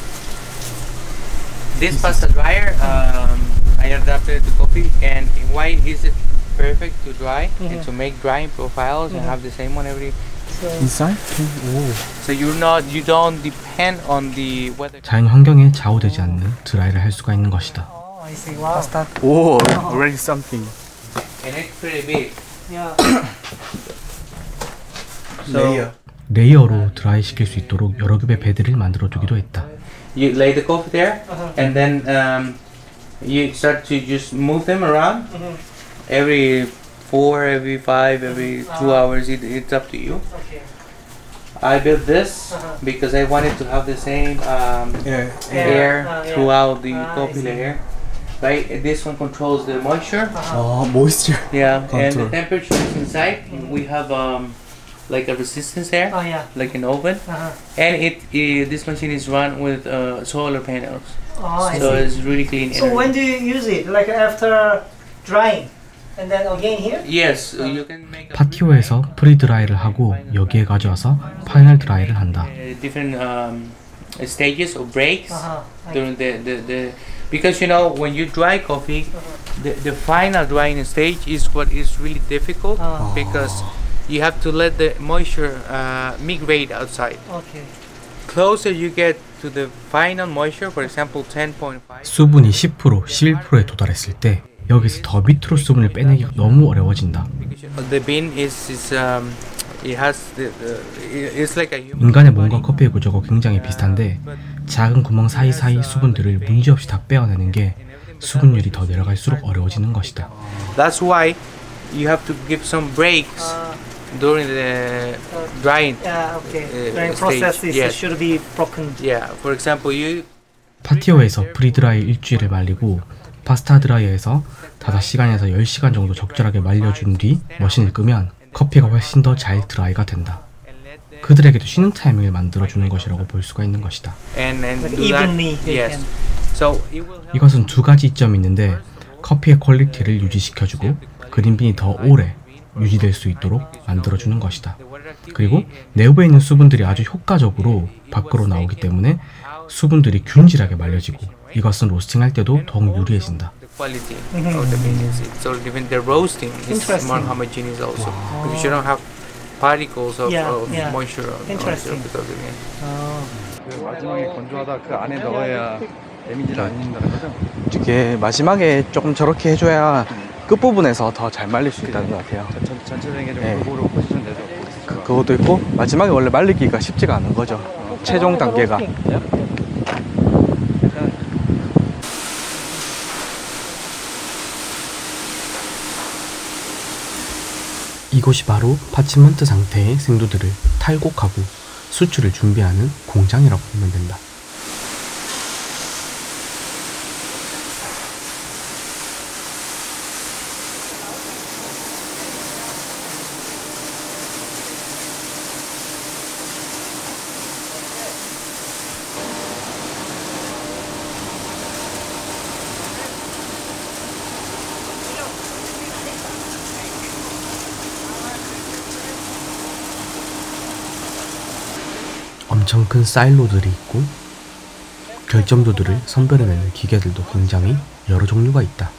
this pasta dryer, I adapted to coffee, and why is it perfect to dry and to make drying profiles and have the same one every. Inside? So you don't depend on the weather. 자연 환경에 좌우되지 않는 드라이를 할 수가 있는 것이다. Oh, I see. Wow. Oh, already something. And it's pretty big. Yeah. So 레이어로 드라이 시킬 수 있도록 여러 겹의 베드를 만들어 두기도 했다. you lay the coffee there, and then you start to just move them around every 4, every 5, every 2 hours. It's up to you. Okay. I built this because I wanted to have the same Yeah. air Yeah. throughout the I coffee see. layer. Right, this one controls the moisture. Oh, moisture. Yeah, and Control. the temperature is inside. We have like a resistance there, Oh yeah. like an oven, and this machine is run with solar panels, Oh, I so see. it's really clean. So energy. when do you use it? Like after drying, and then again here? Yes, you can make 파티오에서 프리 드라이를 하고 여기에 가져와서 파이널 드라이를 한다. different stages or breaks I during the because when you dry coffee, the final drying stage is what is really difficult because you have to let the moisture migrate outside. Okay. Closer you get to the final moisture, for example 10.5. 수분이 10%, 11%에 도달했을 때 여기서 더 밑으로 수분을 빼내기가 너무 어려워진다. The bean it has it's like a human. 인간의 몸과 커피의 구조가 굉장히 비슷한데 작은 구멍 사이사이 수분들을 문제없이 다 빼어내는 게 수분율이 더 내려갈수록 어려워지는 것이다. That's why you have to give some breaks during the drying. Yeah. Okay. Drying stage, process is yes. should be broken. Yeah, for example, you 파티오에서 프리드라이 일주일을 말리고 파스타 드라이어에서 5시간에서 10시간 정도 적절하게 말려준 뒤 머신을 끄면 커피가 훨씬 더 잘 드라이가 된다. 그들에게도 쉬는 타이밍을 만들어주는 것이라고 볼 수가 있는 것이다. 이것은 두 가지 이점이 있는데 커피의 퀄리티를 유지시켜주고 그린빈이 더 오래 유지될 수 있도록 만들어주는 것이다. 그리고 내부에 있는 수분들이 아주 효과적으로 밖으로 나오기 때문에 수분들이 균질하게 말려지고 이것은 로스팅할 때도 더욱 유리해진다. 마지막에 건조하다 그 안에 넣어야 데미지를 안 입는다는 거죠? 이게 마지막에 조금 저렇게 해줘야 끝부분에서 더 잘 말릴 수 있다는 것 같아요. 전체적인 좀 네. 골고루 포지션 돼서 그것도 있고 마지막에 원래 말리기가 쉽지가 않은 거죠. 최종 단계가. 이곳이 바로 파치먼트 상태의 생두들을 탈곡하고 수출을 준비하는 공장이라고 보면 된다. 엄청 큰 사일로들이 있고 결점도들을 선별해내는 기계들도 굉장히 여러 종류가 있다.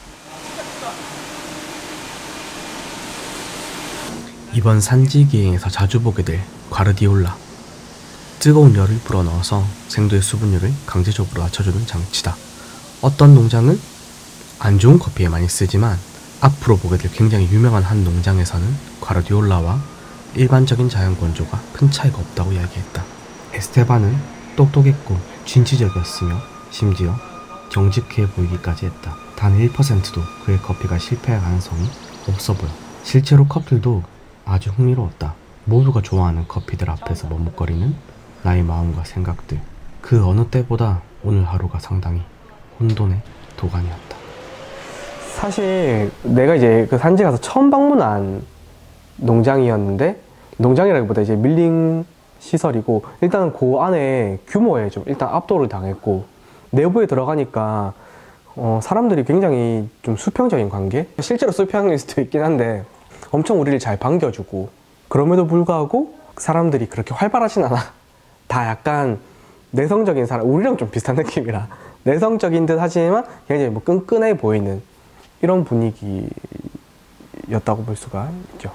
이번 산지 기행에서 자주 보게 될 과르디올라, 뜨거운 열을 불어넣어서 생두의 수분율을 강제적으로 낮춰주는 장치다. 어떤 농장은 안 좋은 커피에 많이 쓰지만 앞으로 보게 될 굉장히 유명한 한 농장에서는 과르디올라와 일반적인 자연 건조가 큰 차이가 없다고 이야기했다. 에스테반은 똑똑했고 진취적이었으며 심지어 정직해 보이기까지 했다. 단 1%도 그의 커피가 실패할 가능성이 없어 보여. 실제로 커플도 아주 흥미로웠다. 모두가 좋아하는 커피들 앞에서 머뭇거리는 나의 마음과 생각들. 그 어느 때보다 오늘 하루가 상당히 혼돈의 도가니였다. 사실 내가 이제 그 산지 가서 처음 방문한 농장이었는데, 농장이라기보다 이제 밀링 시설이고, 일단 그 안에 규모에 좀 일단 압도를 당했고, 내부에 들어가니까 사람들이 굉장히 좀 수평적인 관계? 실제로 수평일 수도 있긴 한데 엄청 우리를 잘 반겨주고, 그럼에도 불구하고 사람들이 그렇게 활발하진 않아. 다 약간 내성적인 사람, 우리랑 좀 비슷한 느낌이라 내성적인 듯 하지만 굉장히 뭐 끈끈해 보이는 이런 분위기였다고 볼 수가 있죠.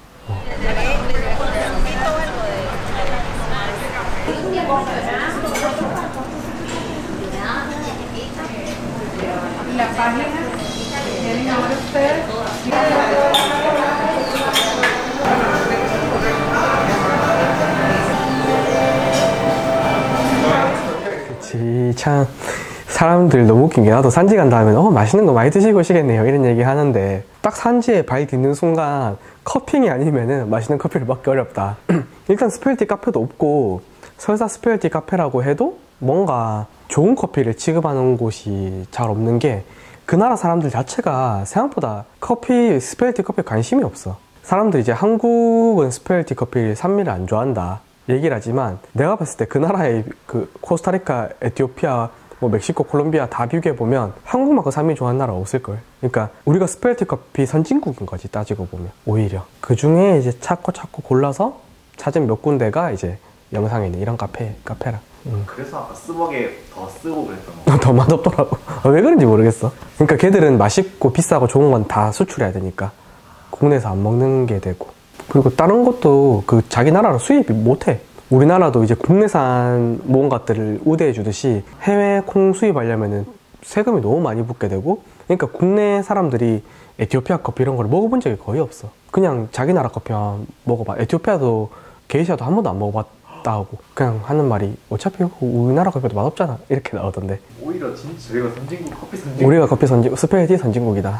그치, 참 사람들 너무 웃긴 게, 나도 산지 간 다음에 맛있는 거 많이 드시고 오시겠네요 이런 얘기 하는데, 딱 산지에 발 딛는 순간 커핑이 아니면은 맛있는 커피를 먹기 어렵다. 일단 스페셜티 카페도 없고, 설사 스페셜티 카페라고 해도 뭔가 좋은 커피를 취급하는 곳이 잘 없는 게, 그 나라 사람들 자체가 생각보다 스페셜티 커피에 관심이 없어. 사람들이 이제 한국은 스페셜티 커피 산미를 안 좋아한다 얘기를 하지만, 내가 봤을 때 그 나라의 그 코스타리카, 에티오피아, 뭐 멕시코, 콜롬비아 다 비교해보면 한국만큼 산미 좋아하는 나라 없을걸. 그러니까 우리가 스페셜티 커피 선진국인 거지, 따지고 보면. 오히려 그 중에 이제 찾고 골라서 찾은 몇 군데가 이제 영상에 있는 이런 카페라. 그래서 아까 스벅에 더 쓰고 그랬던 거. 더 맛없더라고. 왜 그런지 모르겠어. 그러니까 걔들은 맛있고 비싸고 좋은 건 다 수출해야 되니까 국내에서 안 먹는 게 되고, 그리고 다른 것도 그 자기 나라로 수입이 못해. 우리나라도 이제 국내산 무언가들을 우대해 주듯이 해외 콩 수입하려면은 세금이 너무 많이 붙게 되고, 그러니까 국내 사람들이 에티오피아 커피 이런 걸 먹어본 적이 거의 없어. 그냥 자기 나라 커피만 먹어봐. 에티오피아도 게이샤도 한 번도 안 먹어봤다 하고 그냥 하는 말이, 어차피 우리나라 커피도 맛없잖아 이렇게 나오던데. 오히려 진짜 저희가 선진국, 커피 선진국. 우리가 커피 스페셜티 선진국이다.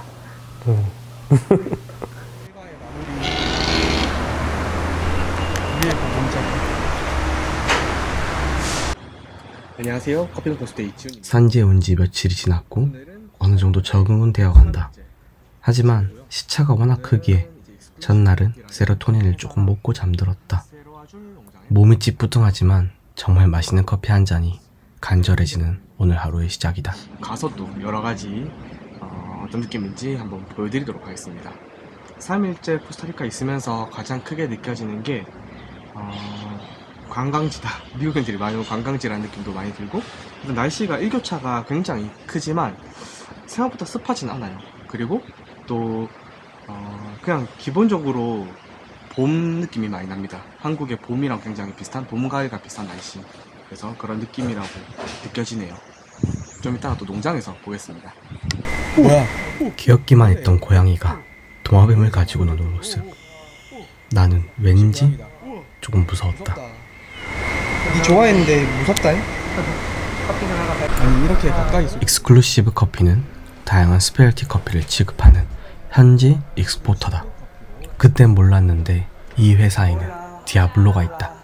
안녕하세요. 커피노 포스트 이지훈입니다. 산지에 온 지 며칠이 지났고 어느 정도 적응은 되어 간다. 하지만 시차가 워낙 크기에 전날은 세로토닌을 조금 먹고 잠들었다. 몸이 찌뿌둥하지만 정말 맛있는 커피 한 잔이 간절해지는 오늘 하루의 시작이다. 가서 또 여러 가지 어떤 느낌인지 한번 보여드리도록 하겠습니다. 3일째 코스타리카 있으면서 가장 크게 느껴지는 게 관광지다. 미국인들이 많이 오는 관광지라는 느낌도 많이 들고, 날씨가 일교차가 굉장히 크지만 생각보다 습하진 않아요. 그리고 또 그냥 기본적으로 봄 느낌이 많이 납니다. 한국의 봄이랑 굉장히 비슷한, 봄 가을과 비슷한 날씨. 그래서 그런 느낌이라고 느껴지네요. 좀 이따가 또 농장에서 보겠습니다. 귀엽기만 했던 고양이가 도마뱀을 가지고 노는 모습. 나는 왠지 조금 무서웠다. 니 좋아했는데 무섭다. 아니 이렇게 가까이 익스클루시브 커피는 다양한 스페셜티 커피를 취급하는 현지 익스포터다. 그땐 몰랐는데 이 회사에는 디아블로가 있다.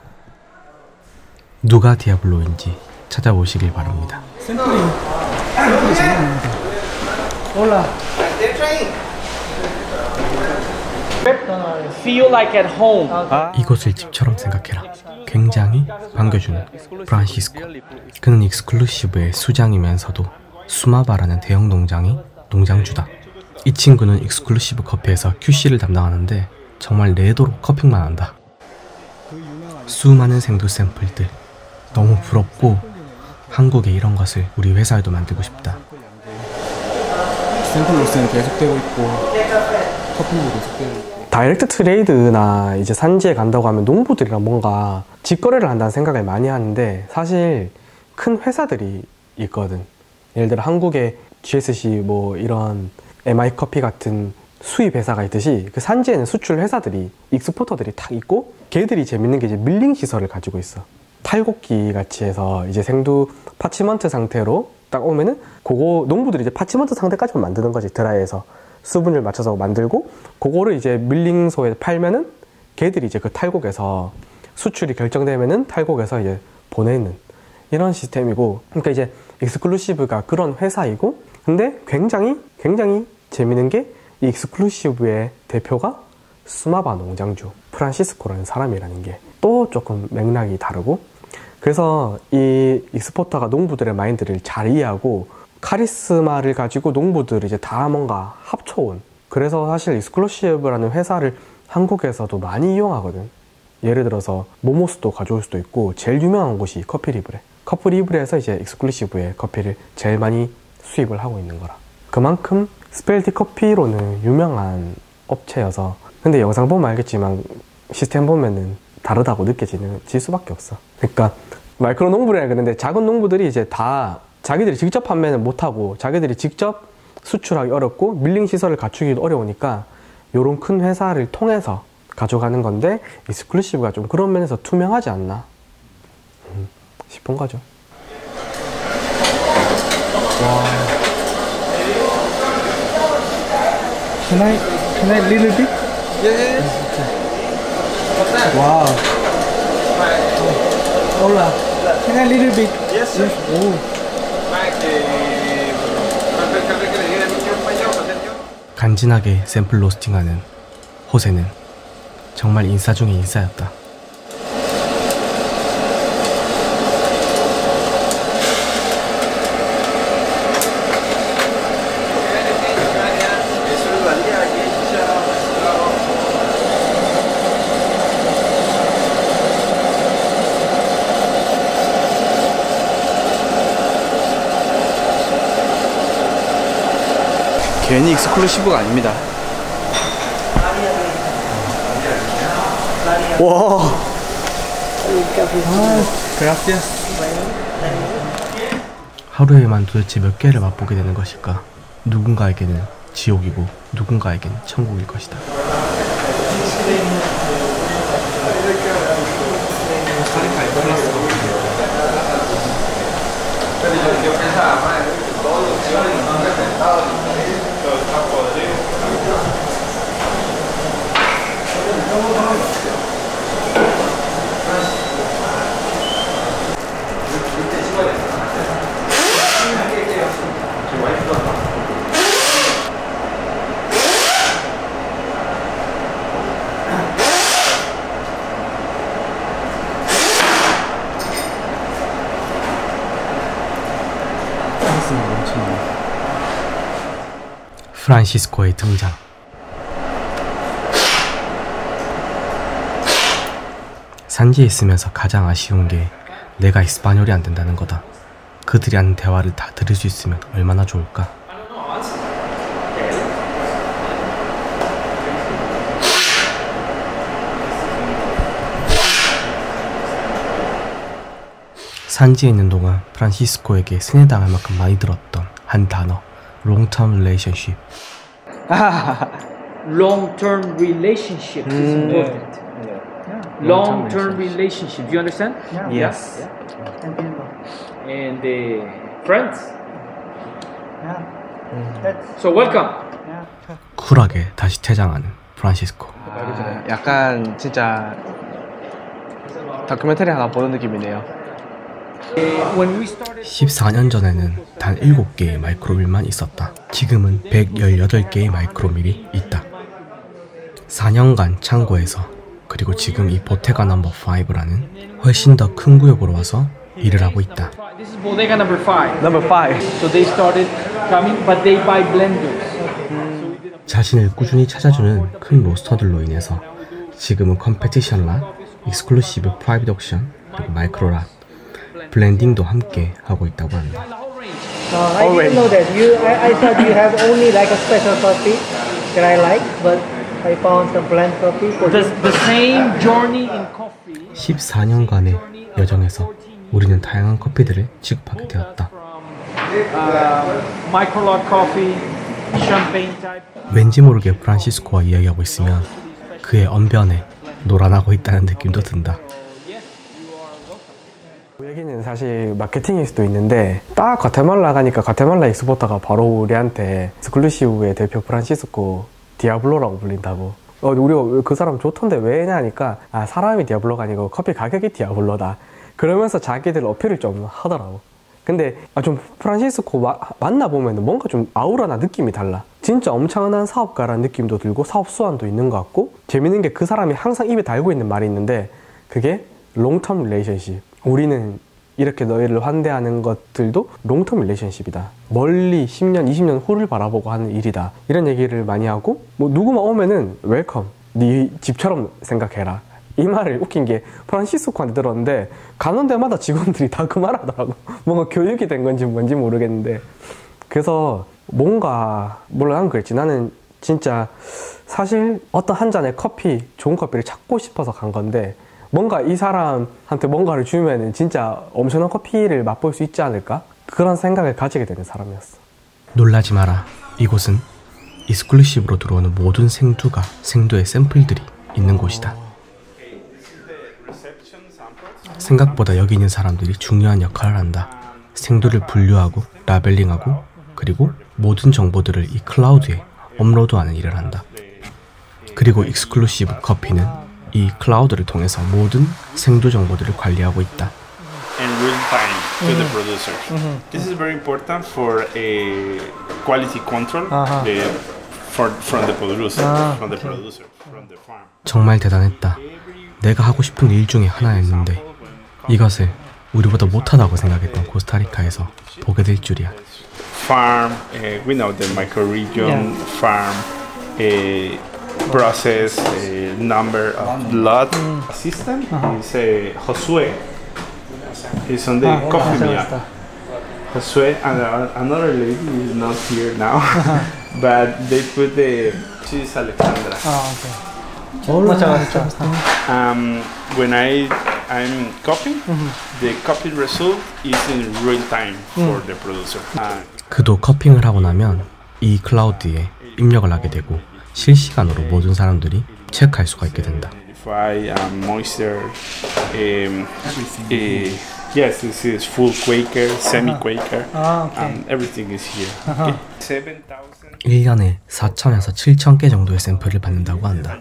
누가 디아블로인지 찾아보시길 바랍니다. 샘플이 재밌습니다. Hola. Feel like at home. 이곳을 집처럼 생각해라. 굉장히 반겨주는 프란시스코. 그는 익스클루시브의 수장이면서도 수마바라는 대형 농장의 농장주다. 이 친구는 익스클루시브 커피에서 QC를 담당하는데 정말 내도록 커핑만 한다. 수많은 생두 샘플들, 너무 부럽고 한국에 이런 것을 우리 회사에도 만들고 싶다. 샘플로스는 계속되고 있고 커피도 계속되고 있고. 다이렉트 트레이드나 이제 산지에 간다고 하면 농부들이랑 뭔가 직거래를 한다는 생각을 많이 하는데, 사실 큰 회사들이 있거든. 예를 들어 한국의 GSC 뭐 이런 MI 커피 같은 수입 회사가 있듯이 그 산지에는 수출 회사들이, 익스포터들이 딱 있고, 걔들이 재밌는 게 이제 밀링 시설을 가지고 있어. 탈곡기 같이 해서 이제 생두 파치먼트 상태로 딱 오면은 그거 농부들이 이제 파치먼트 상태까지만 만드는 거지. 드라이해서 수분을 맞춰서 만들고, 그거를 이제 밀링소에 팔면은 걔들이 이제 그 탈곡에서 수출이 결정되면은 탈곡에서 이제 보내는 이런 시스템이고, 그러니까 이제 익스클루시브가 그런 회사이고, 근데 굉장히 재밌는 게 이 익스클루시브의 대표가 수마바 농장주 프란시스코라는 사람이라는 게 또 조금 맥락이 다르고, 그래서 이 익스포터가 농부들의 마인드를 잘 이해하고 카리스마를 가지고 농부들을 이제 다 뭔가 합쳐온, 그래서 사실 익스클루시브라는 회사를 한국에서도 많이 이용하거든. 예를 들어서 모모스도 가져올 수도 있고, 제일 유명한 곳이 커피리브레. 커피리브레에서 이제 익스클루시브의 커피를 제일 많이 수입을 하고 있는 거라. 그만큼 스페셜티 커피로는 유명한 업체여서. 근데 영상 보면 알겠지만 시스템 보면은 다르다고 느껴질 수밖에 없어. 그러니까 마이크로 농부라 그러는데 작은 농부들이 이제 다 자기들이 직접 판매는 못하고 자기들이 직접 수출하기 어렵고 밀링 시설을 갖추기도 어려우니까 요런 큰 회사를 통해서 가져가는 건데, 익스클루시브가 좀 그런 면에서 투명하지 않나 싶은 거죠. Can I little bit? Wow. Hola. Can I little bit? Yes. Oh. 간지나게 샘플 로스팅하는 호세는 정말 인싸 중에 인싸였다. 괜히 익스클루시브가 아닙니다. 와. gracias. 하루에만 도대체 몇 개를 맛보게 되는 것일까? 누군가에게는 지옥이고 누군가에게는 천국일 것이다. 에스가 넘칩니다. 프란시스코의 등장. 산지에 있으면서 가장 아쉬운 게 내가 이스파뇰이 안 된다는 거다. 그들이 하는 대화를 다 들을 수 있으면 얼마나 좋을까. 산지에 있는 동안 프란시스코에게 세뇌당할 만큼 많이 들었던 한 단어, long-term relationship. Long-term relationship is important. Long-term relationship. Do you understand? Yes. And friends. So welcome. 쿨하게 다시 퇴장하는 프란시스코. 약간 진짜 다큐멘터리 하나 보는 느낌이네요. When we started 14년 전에는 단 7개의 마이크로밀만 있었다. 지금은 118개의 마이크로밀이 있다. 4년간 창고에서, 그리고 지금 이 보테가 넘버 5라는 훨씬 더 큰 구역으로 와서 일을 하고 있다. this is bodega number 5. Number 5. So they started coming, but they buy blenders. 자신을 꾸준히 찾아주는 큰 로스터들로 인해서 지금은 컴페티션 랏, 익스클루시브 프라이빗 옥션, 그리고 마이크로 랏, 블렌딩도 함께 하고 있다고 한다. I didn't know that. I thought you have only like a special coffee that I like, but I found some blend coffee. The same journey in coffee. 14년간의 여정에서 우리는 다양한 커피들을 취급하게 되었다. Micro lot coffee, champagne type. 왠지 모르게 프란시스코와 이야기하고 있으면 그의 언변에 놀아나고 있다는 느낌도 든다. 여기는 사실 마케팅일 수도 있는데 딱 과테말라 가니까 과테말라 익스포터가 바로 우리한테 스클루시브의 대표 프란시스코 디아블로라고 불린다고. 우리가 그 사람 좋던데 왜냐 하니까 사람이 디아블로가 아니고 커피 가격이 디아블로다. 그러면서 자기들 어필을 좀 하더라고. 근데 좀 프란시스코 만나보면 뭔가 좀 아우라나 느낌이 달라. 진짜 엄청난 사업가라는 느낌도 들고 사업 수완도 있는 것 같고, 재밌는 게 그 사람이 항상 입에 달고 있는 말이 있는데 그게 롱텀 릴레이션십. 우리는 이렇게 너희를 환대하는 것들도 롱텀 릴레이션십이다. 멀리 10년, 20년 후를 바라보고 하는 일이다. 이런 얘기를 많이 하고, 누구만 오면은 웰컴, 네 집처럼 생각해라. 이 말을 웃긴 게 프란시스코한테 들었는데 가는 데마다 직원들이 다 그 말 하더라고. 뭔가 교육이 된 건지 뭔지 모르겠는데. 그래서 뭔가, 물론 난 그랬지. 나는 진짜 사실 어떤 한 잔의 커피, 좋은 커피를 찾고 싶어서 간 건데, 뭔가 이 사람한테 뭔가를 주면은 진짜 엄청난 커피를 맛볼 수 있지 않을까? 그런 생각을 가지게 되는 사람이었어. 놀라지 마라. 이곳은 익스클루시브로 들어오는 모든 생두의 샘플들이 있는 곳이다. 생각보다 여기 있는 사람들이 중요한 역할을 한다. 생두를 분류하고 라벨링하고, 그리고 모든 정보들을 이 클라우드에 업로드하는 일을 한다. 그리고 익스클루시브 커피는 이 클라우드를 통해서 모든 생두 정보들을 관리하고 있다. In real time to the producer. This is very important for a quality control from the producer, from the farm. 정말 대단했다. 내가 하고 싶은 일 중에 하나였는데 이것을 우리보다 못하다고 생각했던 코스타리카에서 보게 될 줄이야. Farm, we know the microregion, farm, process, number of lot. Assistant is Josué. He's on the coffee mill. Josué and another lady is not here now, but they put she's Alexandra. When I'm copying, the copy result is in real time for the producer. 그도 커핑을 하고 나면 이 클라우드에 입력을 하게 되고 실시간으로 모든 사람들이 체크할 수가 있게 된다. Moisture, yes, this is full Quaker, semi-Quaker, everything is here. Okay. 7,000. 1년에 4,000에서 7,000개 정도의 샘플을 받는다고 한다.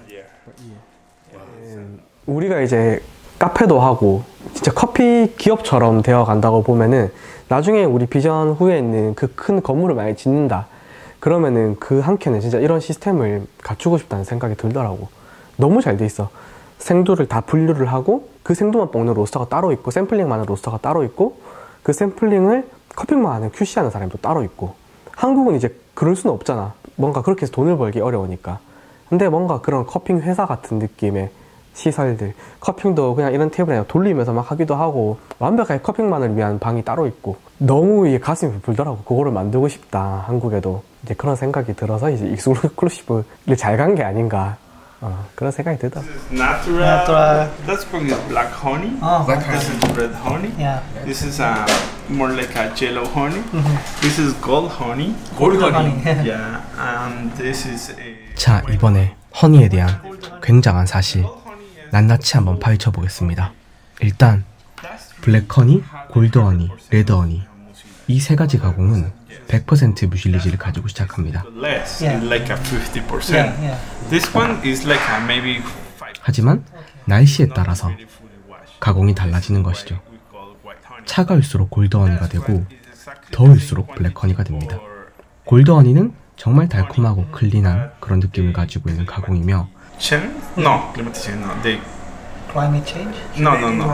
우리가 이제 카페도 하고 진짜 커피 기업처럼 되어 간다고 보면은 나중에 우리 비전 후에 있는 그 큰 건물을 많이 짓는다. 그러면은 그 한켠에 진짜 이런 시스템을 갖추고 싶다는 생각이 들더라고. 너무 잘 돼 있어. 생두를 다 분류를 하고 그 생두만 뽑는 로스터가 따로 있고 샘플링만 하는 로스터가 따로 있고 그 샘플링을 커핑만 하는 QC 하는 사람이 또 따로 있고, 한국은 이제 그럴 수는 없잖아. 뭔가 그렇게 해서 돈을 벌기 어려우니까. 근데 뭔가 그런 커핑 회사 같은 느낌의 시설들, 커핑도 그냥 이런 테이블에 돌리면서 막 하기도 하고, 완벽하게 커핑만을 위한 방이 따로 있고, 너무 이게 가슴이 불더라고. 그거를 만들고 싶다, 한국에도. 이제 그런 생각이 들어서 이제 익스클루시브를 잘 간 게 아닌가, 그런 생각이 들다. Natural. That's from black honey. Oh, This is red honey. Yeah. This is more like a yellow honey. This is gold honey. Gold honey. Yeah, and this is a. 자, 이번에 허니에 대한 굉장한 사실 낱낱이 한번 파헤쳐 보겠습니다. 일단 블랙 허니, 골드 허니, 레드 허니 이 세 가지 가공은 100% 뮤실리지를 가지고 시작합니다. Less, Yeah. like a 50%. Yeah, yeah. This one is like a maybe 5%. 하지만 날씨에 따라서 가공이 달라지는 것이죠. 차가울수록 골드 허니가 되고 더울수록 블랙 허니가 됩니다. 골드 허니는 정말 달콤하고 클린한 그런 느낌을 가지고 있는 가공이며, No, climatization, no. The Climate change? no.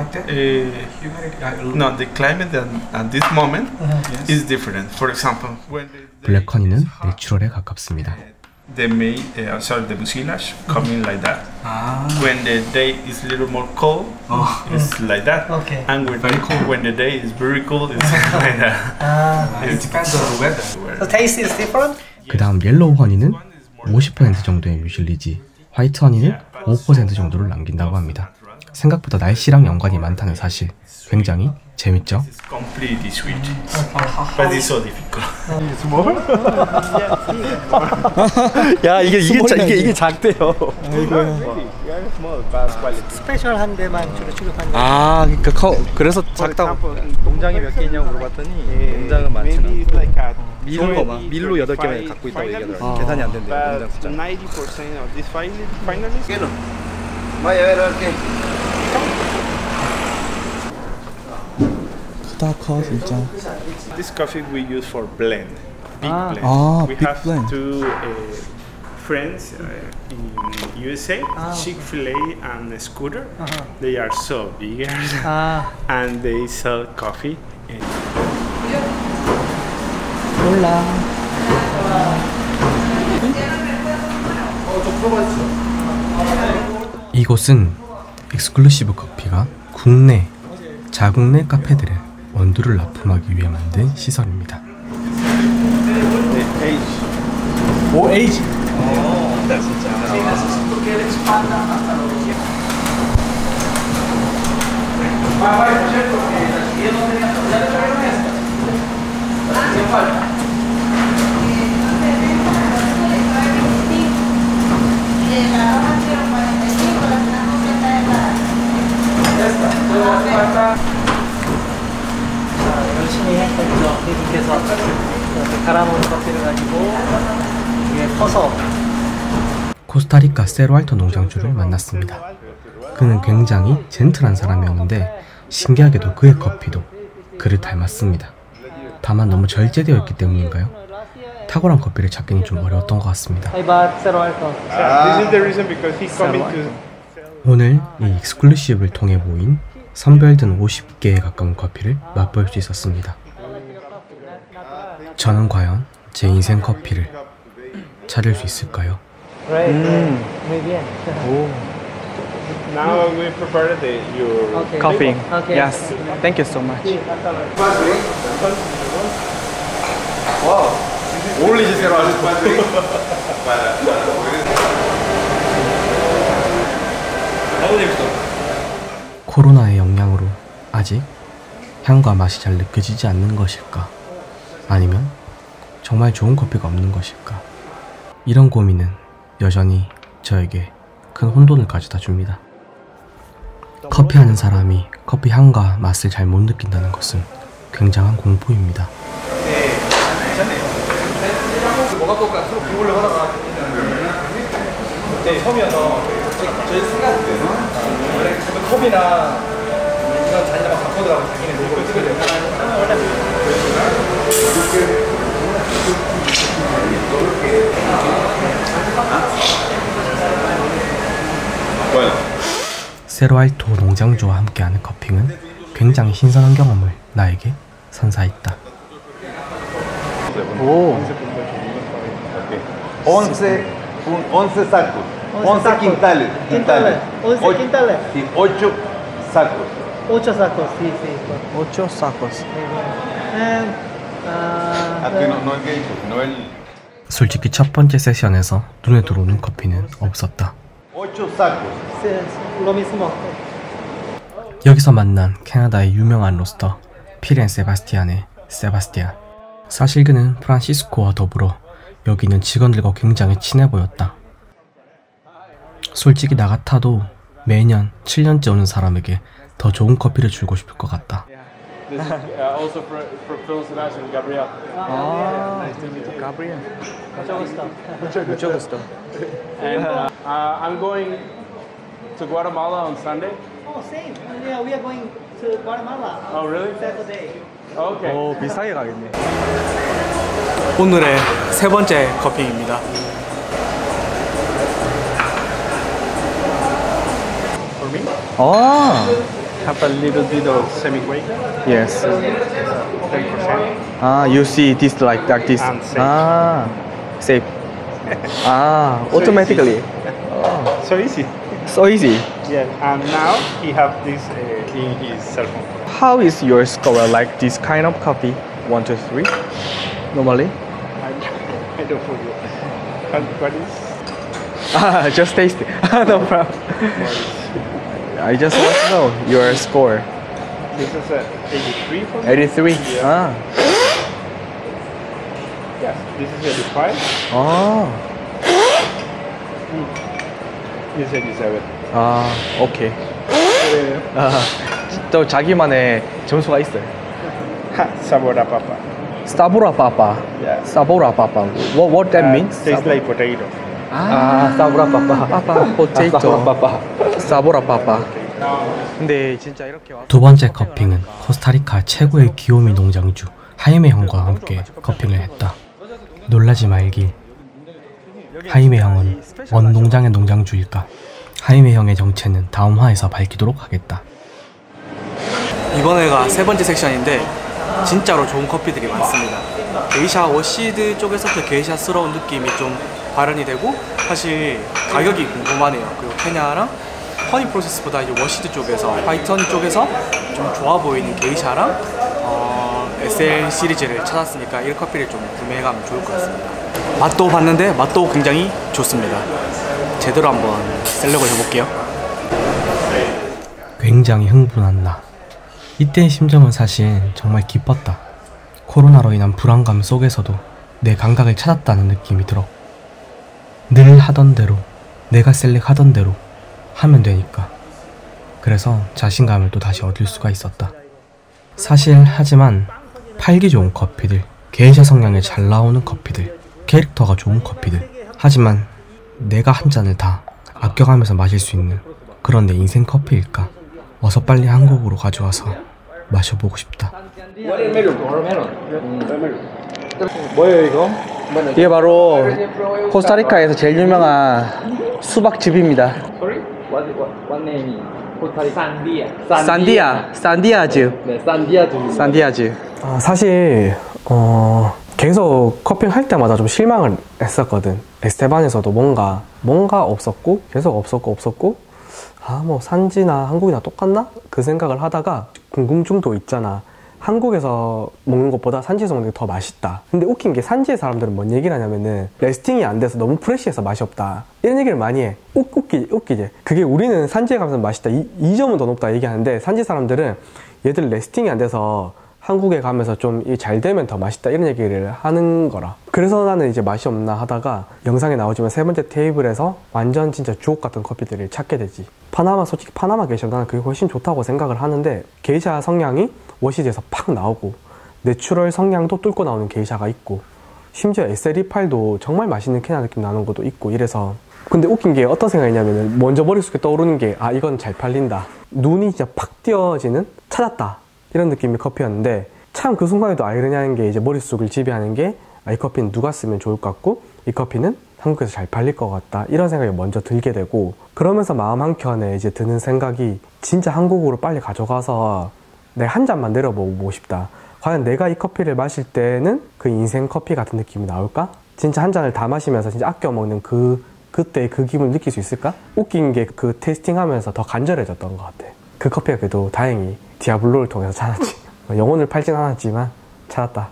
No, the climate at this moment is different. For example, when 블랙 허니는 내추럴에 가깝습니다. the mucilage coming like that. When the day is a little more cold, it's like that. Okay. And when the day is very cold, it's like that. It depends on the weather. The taste is different? 그 다음 옐로우 허니는 50% 정도의 뮤실리지, 화이트 허니는 5% 정도를 남긴다고 합니다. 생각보다 날씨랑 연관이 많다는 사실, 굉장히 재밌죠? It's completely sweet, but it's so difficult. 야, 이게 작대요. 스페셜한 데만 주로 취급하는 거. 아, 그러니까 그래서 작다고. 농장이 몇 개 있냐고 물어봤더니 농장은 많지 않고 밀로 8개만 갖고 있다고 얘기하더라고요. 계산이 안 된대요, 농장 숫자. 90% of these finalists. 크다 커 진짜. This coffee we use for blend, big blend. We big have blend. two friends in USA, Chick-fil-A and Scooter. They are so big, and they sell coffee. 몰라. 이곳은 익스클루시브 커피가 국내, 자국내 카페들의 원두를 납품하기 위해 만든 시설입니다. 오, 에이지. 열심히 했거든요. 미국에서 이렇게 갈아놓은 커피를 가지고 위에 퍼서. 코스타리카 세로알토 농장주를 만났습니다. 그는 굉장히 젠틀한 사람이었는데 신기하게도 그의 커피도 그를 닮았습니다. 다만 너무 절제되어 있기 때문인가요? 탁월한 커피를 찾기는 좀 어려웠던 것 같습니다. This is the reason because he coming to. 오늘 이 익스클루시브를 통해 모인 선별된 50개에 가까운 커피를 맛볼 수 있었습니다. 저는 과연 제 인생 커피를 찾을 수 있을까요? Now we prepared your Coffee. Okay. Yes. Thank you so much. 코로나의 영향으로 아직 향과 맛이 잘 느껴지지 않는 것일까? 아니면 정말 좋은 커피가 없는 것일까? 이런 고민은 여전히 저에게 큰 혼돈을 가져다 줍니다. 커피하는 사람이 커피 향과 맛을 잘 못 느낀다는 것은 굉장한 공포입니다. 뭐가 똑같아? 서로 비보려고 하다가 네, 섬이어서 저희 생각은 원래 컵이나 이런 자리랑 바꿔더라고. 자기는 로고를 찍어야 되고 세로알토 농장주와 함께하는 커핑은 굉장히 신선한 경험을 나에게 선사했다. 오. 11 sacos. 11 quintales. Quintales. 11 quintales. Sí, 8 sacos. 8 sacos, sí, sí. 8 sacos. And, Aquí no el que dijo, sino el 솔직히 첫 번째 세션에서 눈에 들어오는 커피는 없었다. 8 sacos. sí, lo mismo. 여기서 만난 캐나다의 유명한 로스터 피렌 세바스티안의 세바스티안. 사실 그는 프란시스코와 더불어 여기 있는 직원들과 굉장히 친해 보였다. 솔직히 나 같아도 매년 7년째 오는 사람에게 더 좋은 커피를 주고 싶을 것 같다. This is also for Phil, Sebastian, Gabriel. 가브리엘. Mucho gusto. And I'm going to Guatemala on Sunday. Oh, same. Yeah, we are going to Guatemala. Oh, really? Saturday. Okay. 오, 비싸게 가겠네. 오늘의 세 번째 커피입니다. For me, 아, have a little bit of semi-weight, yes. 30%. 아, you see this like this. And safe. 아, safe. 아, automatically. So easy. So easy. Yeah. And now he have this in his cell phone. How is your score like this kind of coffee? 1, 2, 3. Normally. I don't forget. What is? Ah, just taste it. No problem. I just want to know your score. This is 83 for me. 83. Ah. Yes. This is 85. 아. This is 87. 아, 오케이. 아, 또 자기만의 점수가 있어요. Sabora papa. 사보라 빠빠. Yeah. 사보라 빠빠. What that means? Tastes like potato. 아, 사보라 빠빠. 빠빠. 포테이토. 빠빠. 사보라 빠빠. 근데 진짜 이렇게 두 번째 커핑은 코스타리카 최고의 귀요미 농장주 하이메 형과 함께 커핑을 했다. 놀라지 말길. 하이메 형은 원 농장의 농장주일까? 하이메 형의 정체는 다음 화에서 밝히도록 하겠다. 이번에가 세 번째 섹션인데 진짜로 좋은 커피들이 많습니다. 게이샤 워시드 쪽에서부터 게이샤스러운 느낌이 좀 발현이 되고 사실 가격이 궁금하네요. 그리고 케냐랑 허니 프로세스보다 이제 워시드 쪽에서 화이트 허니 쪽에서 좀 좋아 보이는 게이샤랑 SL 시리즈를 찾았으니까 이 커피를 좀 구매해가면 좋을 것 같습니다. 맛도 봤는데 맛도 굉장히 좋습니다. 제대로 한번 셀렉을 해볼게요. 굉장히 흥분한 나. 이때의 심정은 사실 정말 기뻤다. 코로나로 인한 불안감 속에서도 내 감각을 찾았다는 느낌이 들어. 늘 하던 대로, 내가 셀렉하던 대로 하면 되니까. 그래서 자신감을 또 다시 얻을 수가 있었다. 사실 하지만 팔기 좋은 커피들, 게이샤 성향에 잘 나오는 커피들, 캐릭터가 좋은 커피들, 하지만 내가 한 잔을 다 아껴가면서 마실 수 있는 그런 내 인생 커피일까? 어서 빨리 한국으로 가져와서 마셔보고 싶다. 뭐예요 이거? 이게 바로 코스타리카에서 제일 유명한 수박즙입니다. 산디아즈. 산디아즈. 사실 계속 커핑 할 때마다 좀 실망을 했었거든. 에스테반에서도 뭔가 없었고 계속 없었고 뭐 산지나 한국이나 똑같나? 그 생각을 하다가 궁금증도 있잖아. 한국에서 먹는 것보다 산지에서 먹는 게 더 맛있다. 근데 웃긴 게 산지의 사람들은 뭔 얘기를 하냐면은 레스팅이 안 돼서 너무 프레시해서 맛이 없다. 이런 얘기를 많이 해. 웃기지. 그게 우리는 산지에 가면서 맛있다. 이 점은 더 높다 얘기하는데 산지 사람들은 얘들 레스팅이 안 돼서 한국에 가면서 좀 잘 되면 더 맛있다 이런 얘기를 하는 거라. 그래서 나는 이제 맛이 없나 하다가 영상에 나오지만 세 번째 테이블에서 완전 진짜 주옥 같은 커피들을 찾게 되지. 솔직히 파나마 게이샤 나는 그게 훨씬 좋다고 생각을 하는데 게이샤 성향이 워시드에서 팍 나오고 내추럴 성향도 뚫고 나오는 게이샤가 있고 심지어 SL28도 정말 맛있는 케냐 느낌 나는 것도 있고 이래서. 근데 웃긴 게 어떤 생각이냐면은 먼저 머릿속에 떠오르는 게 이건 잘 팔린다. 눈이 진짜 팍 띄어지는 찾았다. 이런 느낌의 커피였는데 참 그 순간에도 아이러니한 게 이제 머릿속을 지배하는 게 이 커피는 누가 쓰면 좋을 것 같고 이 커피는 한국에서 잘 팔릴 것 같다 이런 생각이 먼저 들게 되고 그러면서 마음 한켠에 이제 드는 생각이 진짜 한국으로 빨리 가져가서 내가 한 잔만 내려보고 싶다. 과연 내가 이 커피를 마실 때는 그 인생 커피 같은 느낌이 나올까? 진짜 한 잔을 다 마시면서 진짜 아껴 먹는 그때 그 기분을 느낄 수 있을까? 웃긴 게 그 테이스팅 하면서 더 간절해졌던 것 같아. 그 커피가 그래도 다행히 디아블로를 통해서 찾았지. 영혼을 팔진 않았지만 찾았다.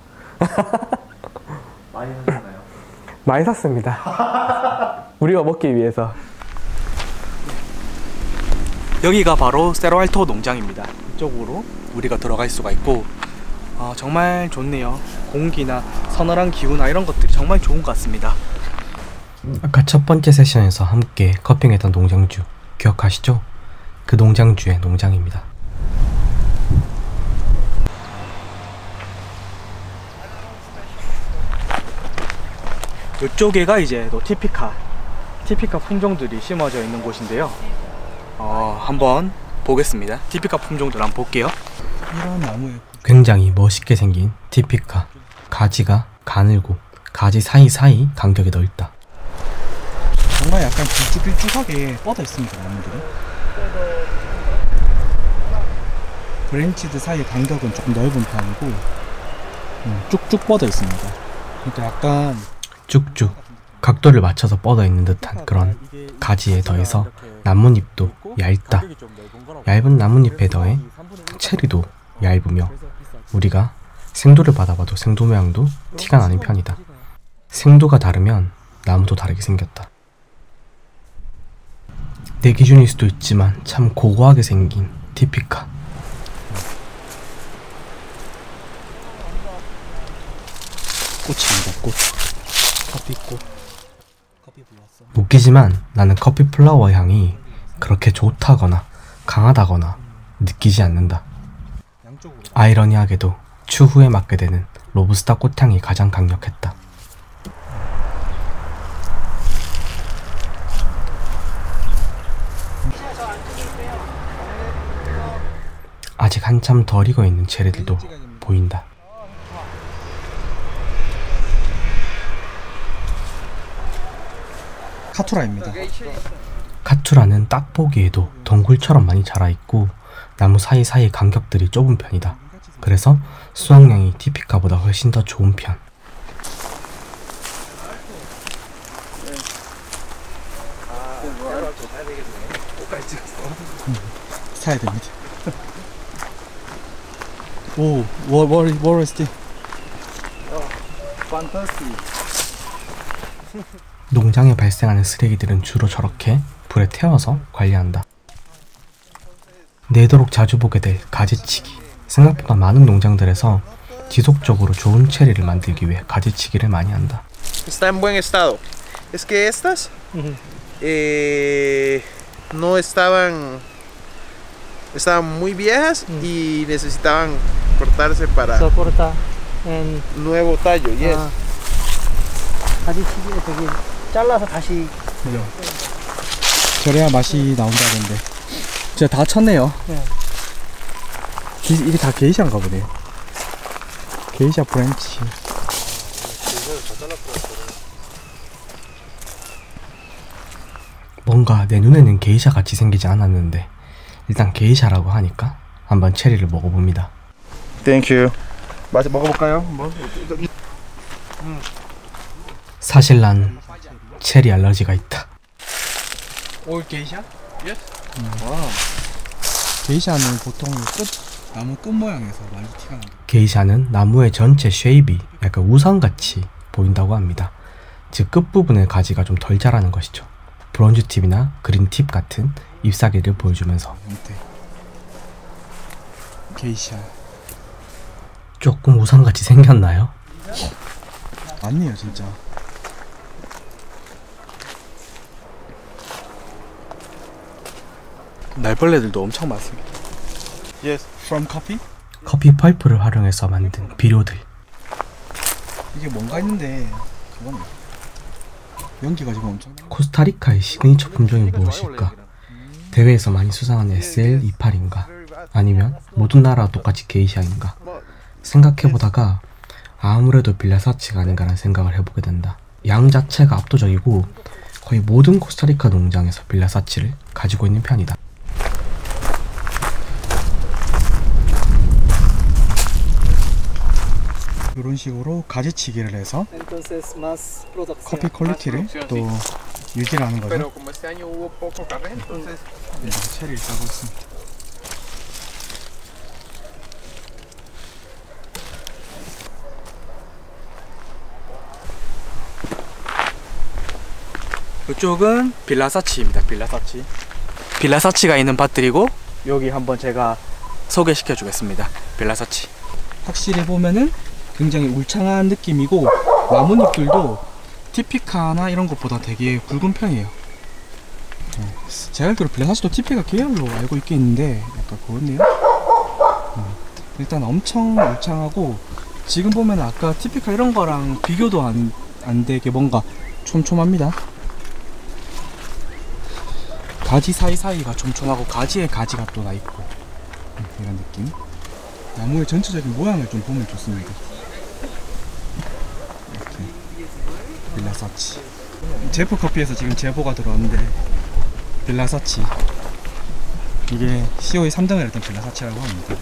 많이 사셨나요? 많이 샀습니다. 우리가 먹기 위해서. 여기가 바로 세로알토 농장입니다. 이쪽으로 우리가 들어갈 수가 있고 정말 좋네요. 공기나 서늘한 기후나 이런 것들이 정말 좋은 것 같습니다. 아까 첫 번째 세션에서 함께 커핑했던 농장주 기억하시죠? 그 농장주의 농장입니다. 이쪽에가 이제 티피카 품종들이 심어져 있는 곳인데요. 한번 보겠습니다. 티피카 품종들 한번 볼게요. 이런 나무에 굉장히 멋있게 생긴 티피카. 가지가 가늘고 가지 사이사이 간격이 넓다. 정말 약간 길쭉길쭉하게 뻗어 있습니다. 나무들이. 브랜치드 사이 간격은 조금 넓은 편이고 쭉쭉 뻗어 있습니다. 그러니까 약간 쭉쭉 각도를 맞춰서 뻗어 있는 듯한 그런 가지에 더해서 나뭇잎도 얇다. 얇은 나뭇잎에 더해 체리도 얇으며 우리가 생도를 받아봐도 생도 모양도 티가 나는 편이다. 생도가 다르면 나무도 다르게 생겼다. 내 기준일 수도 있지만 참 고고하게 생긴 티피카. 꽃입니다. 꽃. 커피꽃. 커피 불렀어. 웃기지만 나는 커피 플라워 향이 그렇게 좋다거나 강하다거나 느끼지 않는다. 아이러니하게도 추후에 맡게 되는 로부스타 꽃향이 가장 강력했다. 아직 한참 덜 익어 있는 체리들도 보인다. 카투라입니다. 카투라는 딱 보기에도 동굴처럼 많이 자라있고 나무 사이사이 간격들이 좁은 편이다. 그래서 수확량이 티피카보다 훨씬 더 좋은 편. 사야 됩니다. 오, what is this? 농장에 발생하는 쓰레기들은 주로 저렇게 불에 태워서 관리한다. 내도록 자주 보게 될 가지치기. 생각보다 많은 농장들에서 지속적으로 좋은 체리를 만들기 위해 가지치기를 많이 한다. Está en buen estado. Es que estas no estaban muy viejas y necesitaban cortarse para nuevo tallo. Yes. 가지치기 저기 잘라서 다시. 저래야 맛이 나온다던데. 진짜 다 쳤네요. 네. 이게 다 게이샤인가 보네. 게이샤 브랜치. 뭔가 내 눈에는 게이샤 같이 생기지 않았는데 일단 게이샤라고 하니까 한번 체리를 먹어봅니다. Thank you. 맛 먹어볼까요? 사실 난 체리 알러지가 있다. 올 게이샤? Yes. 와. 게이샤는 보통 나무 끝 모양에서 많이 티가 나요. 게이샤는 나무의 전체 쉐입이 약간 우산같이 보인다고 합니다. 즉 끝부분의 가지가 좀 덜 자라는 것이죠. 브론즈 팁이나 그린 팁 같은 잎사귀를 보여주면서. 게이샤. 조금 우산같이 생겼나요? 맞네요 진짜. 날벌레들도 엄청 많습니다. Yes. From coffee? 커피 펄프를 활용해서 만든 비료들. 이게 뭔가 있는데 그거네. 연기가 지금 엄청. 코스타리카의 시그니처 품종이 무엇일까? 대회에서 많이 수상하는 SL28인가? 아니면 모든 나라와 똑같이 게이샤인가? 생각해보다가 아무래도 빌라사치가 아닌가라는 생각을 해보게 된다. 양 자체가 압도적이고 거의 모든 코스타리카 농장에서 빌라사치를 가지고 있는 편이다. 이런 식으로 가지치기를 해서 커피 퀄리티를 또 유지를 하는 거죠. 체리를 싸고 있습니다. 이쪽은 빌라사치입니다. 빌라사치가 있는 밭들이고, 여기 한번 제가 소개시켜 주겠습니다. 빌라사치. 확실히 보면은 굉장히 울창한 느낌이고, 나뭇잎들도 티피카나 이런 것보다 되게 굵은 편이에요. 제가 알기로 빌라사치도 티피카 계열로 알고 있겠는데 약간 그렇네요. 일단 엄청 울창하고, 지금 보면 아까 티피카 이런 거랑 비교도 안 되게 뭔가 촘촘합니다. 가지 사이사이가 촘촘하고 가지에 가지가 또 나있고, 이런 느낌. 나무의 전체적인 모양을 좀 보면 좋습니다. 이렇게 빌라사치. 제프커피에서 지금 제보가 들어왔는데, 빌라사치 이게 COE 3등을 했던 빌라사치라고 합니다.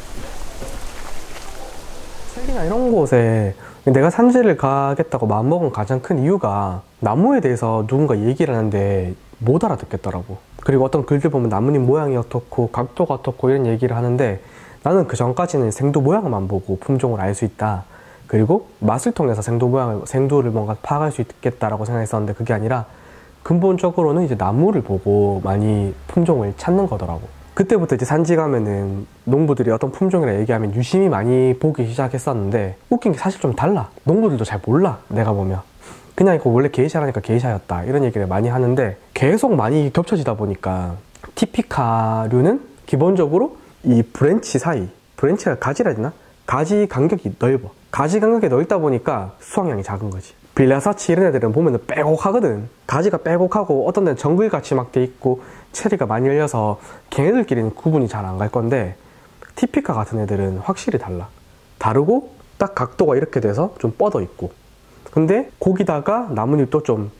셀리나 이런 곳에 내가 산지를 가겠다고 마음먹은 가장 큰 이유가, 나무에 대해서 누군가 얘기를 하는데 못 알아듣겠더라고. 그리고 어떤 글들 보면 나뭇잎 모양이 어떻고 각도가 어떻고 이런 얘기를 하는데, 나는 그 전까지는 생두 모양만 보고 품종을 알 수 있다, 그리고 맛을 통해서 생두를 뭔가 파악할 수 있겠다라고 생각했었는데, 그게 아니라 근본적으로는 이제 나무를 보고 많이 품종을 찾는 거더라고. 그때부터 이제 산지 가면은 농부들이 어떤 품종이라 얘기하면 유심히 많이 보기 시작했었는데, 웃긴 게 사실 좀 달라. 농부들도 잘 몰라. 내가 보면 그냥 이거 원래 게이샤라니까 게이샤였다 이런 얘기를 많이 하는데, 계속 많이 겹쳐지다 보니까 티피카류는 기본적으로 이 브랜치가 가지라 해야 되나? 가지 간격이 넓어. 가지 간격이 넓다 보니까 수확량이 작은 거지. 빌라사치 이런 애들은 보면은 빼곡하거든. 가지가 빼곡하고, 어떤 데는 정글같이 막 돼 있고 체리가 많이 열려서 걔네들끼리는 구분이 잘 안 갈 건데, 티피카 같은 애들은 확실히 다르고 딱 각도가 이렇게 돼서 좀 뻗어 있고, 근데 거기다가 나뭇잎도 좀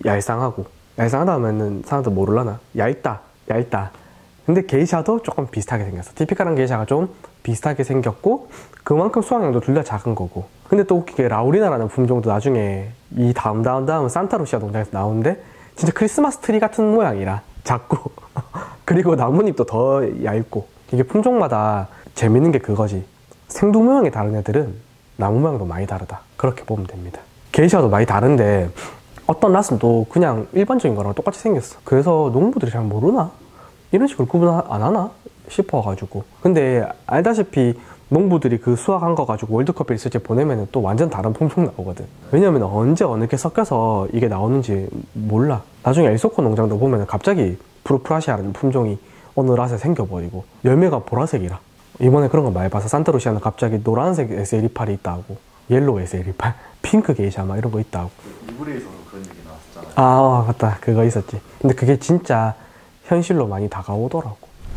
얄쌍하다 하면은 사람들 모르려나? 얇다. 근데 게이샤도 조금 비슷하게 생겼어. 티피카랑 게이샤가 좀 비슷하게 생겼고, 그만큼 수확량도 둘 다 작은 거고. 근데 또 웃기게 라우리나라는 품종도 나중에 이 다음 산타루시아 농장에서 나오는데, 진짜 크리스마스 트리 같은 모양이라 작고 그리고 나뭇잎도 더 얇고. 이게 품종마다 재밌는 게 그거지. 생두 모양이 다른 애들은 나무 모양도 많이 다르다, 그렇게 보면 됩니다. 게이샤도 많이 다른데, 어떤 낫은 그냥 일반적인 거랑 똑같이 생겼어. 그래서 농부들이 잘 모르나? 이런 식으로 구분 안 하나? 싶어가지고. 근데 알다시피 농부들이 그 수확한 거 가지고 월드컵에 있을 때 보내면 또 완전 다른 품종 나오거든. 왜냐면 언제 어느 게 섞여서 이게 나오는지 몰라. 나중에 엘소코 농장도 보면 갑자기 프루프라시아라는 품종이 어느 낫에 생겨버리고, 열매가 보라색이라. 이번에 그런 거 많이 봐서, 산타루시아는 갑자기 노란색 SL28이 있다고, 옐로우 SL28, 핑크 게이샤 막 이런 거 있다고. 이불에서도 그런 얘기 나왔잖아요. 아, 맞다. 그거 있었지. 근데 그게 진짜 현실로 많이 다가오더라고.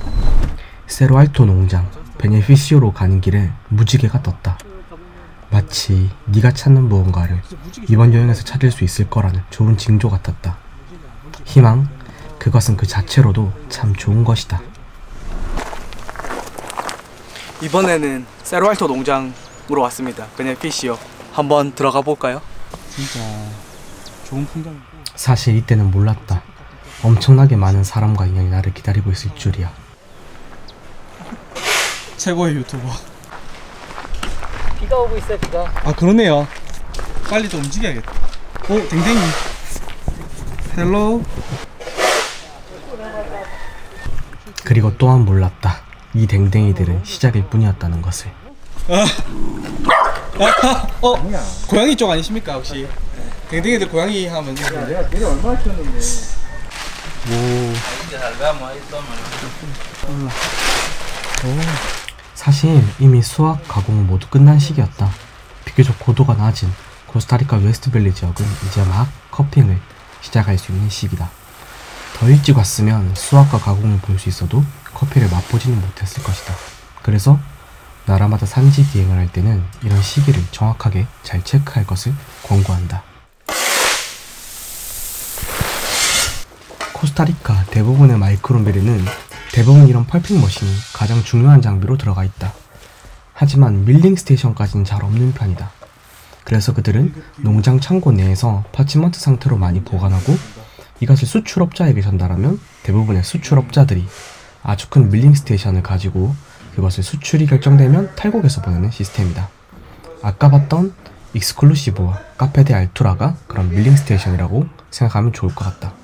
세로알토 농장 베네피시오로 가는 길에 무지개가 떴다. 마치 네가 찾는 무언가를 이번 여행에서 찾을 수 있을 거라는 좋은 징조 같았다. 희망, 그것은 그 자체로도 참 좋은 것이다. 이번에는 세로알토 농장으로 왔습니다. 베네피시오. 한번 들어가 볼까요? 진짜 좋은 풍경이고. 사실 이때는 몰랐다. 엄청나게 많은 사람과 인연이 나를 기다리고 있을 줄이야. 최고의 유튜버. 비가 오고 있어요, 비가. 아, 그러네요. 빨리 좀 움직여야겠다. 오, 댕댕이. 헬로. 그리고 또한 몰랐다. 이 댕댕이들은 시작일 뿐이었다는 것을. 고양이 쪽 아니십니까 혹시? 댕댕이들 고양이 하면 내가 걔를 얼마나 키웠는데. 사실 이미 수확 가공 모두 끝난 시기였다. 비교적 고도가 낮은 코스타리카 웨스트밸리 지역은 이제 막 커핑을 시작할 수 있는 시기다. 더 일찍 왔으면 수확과 가공을 볼 수 있어도 커피를 맛보지는 못했을 것이다. 그래서 나라마다 산지 비행을 할 때는 이런 시기를 정확하게 잘 체크할 것을 권고한다. 코스타리카 대부분의 마이크로밀에는 대부분 이런 펄핑 머신이 가장 중요한 장비로 들어가 있다. 하지만 밀링 스테이션까지는 잘 없는 편이다. 그래서 그들은 농장 창고 내에서 파치먼트 상태로 많이 보관하고 이것을 수출업자에게 전달하면 대부분의 수출업자들이 아주 큰 밀링 스테이션을 가지고 그것을 수출이 결정되면 탈곡해서 보내는 시스템이다. 아까 봤던 익스클루시브와 카페 데 알투라가 그런 밀링 스테이션이라고 생각하면 좋을 것 같다.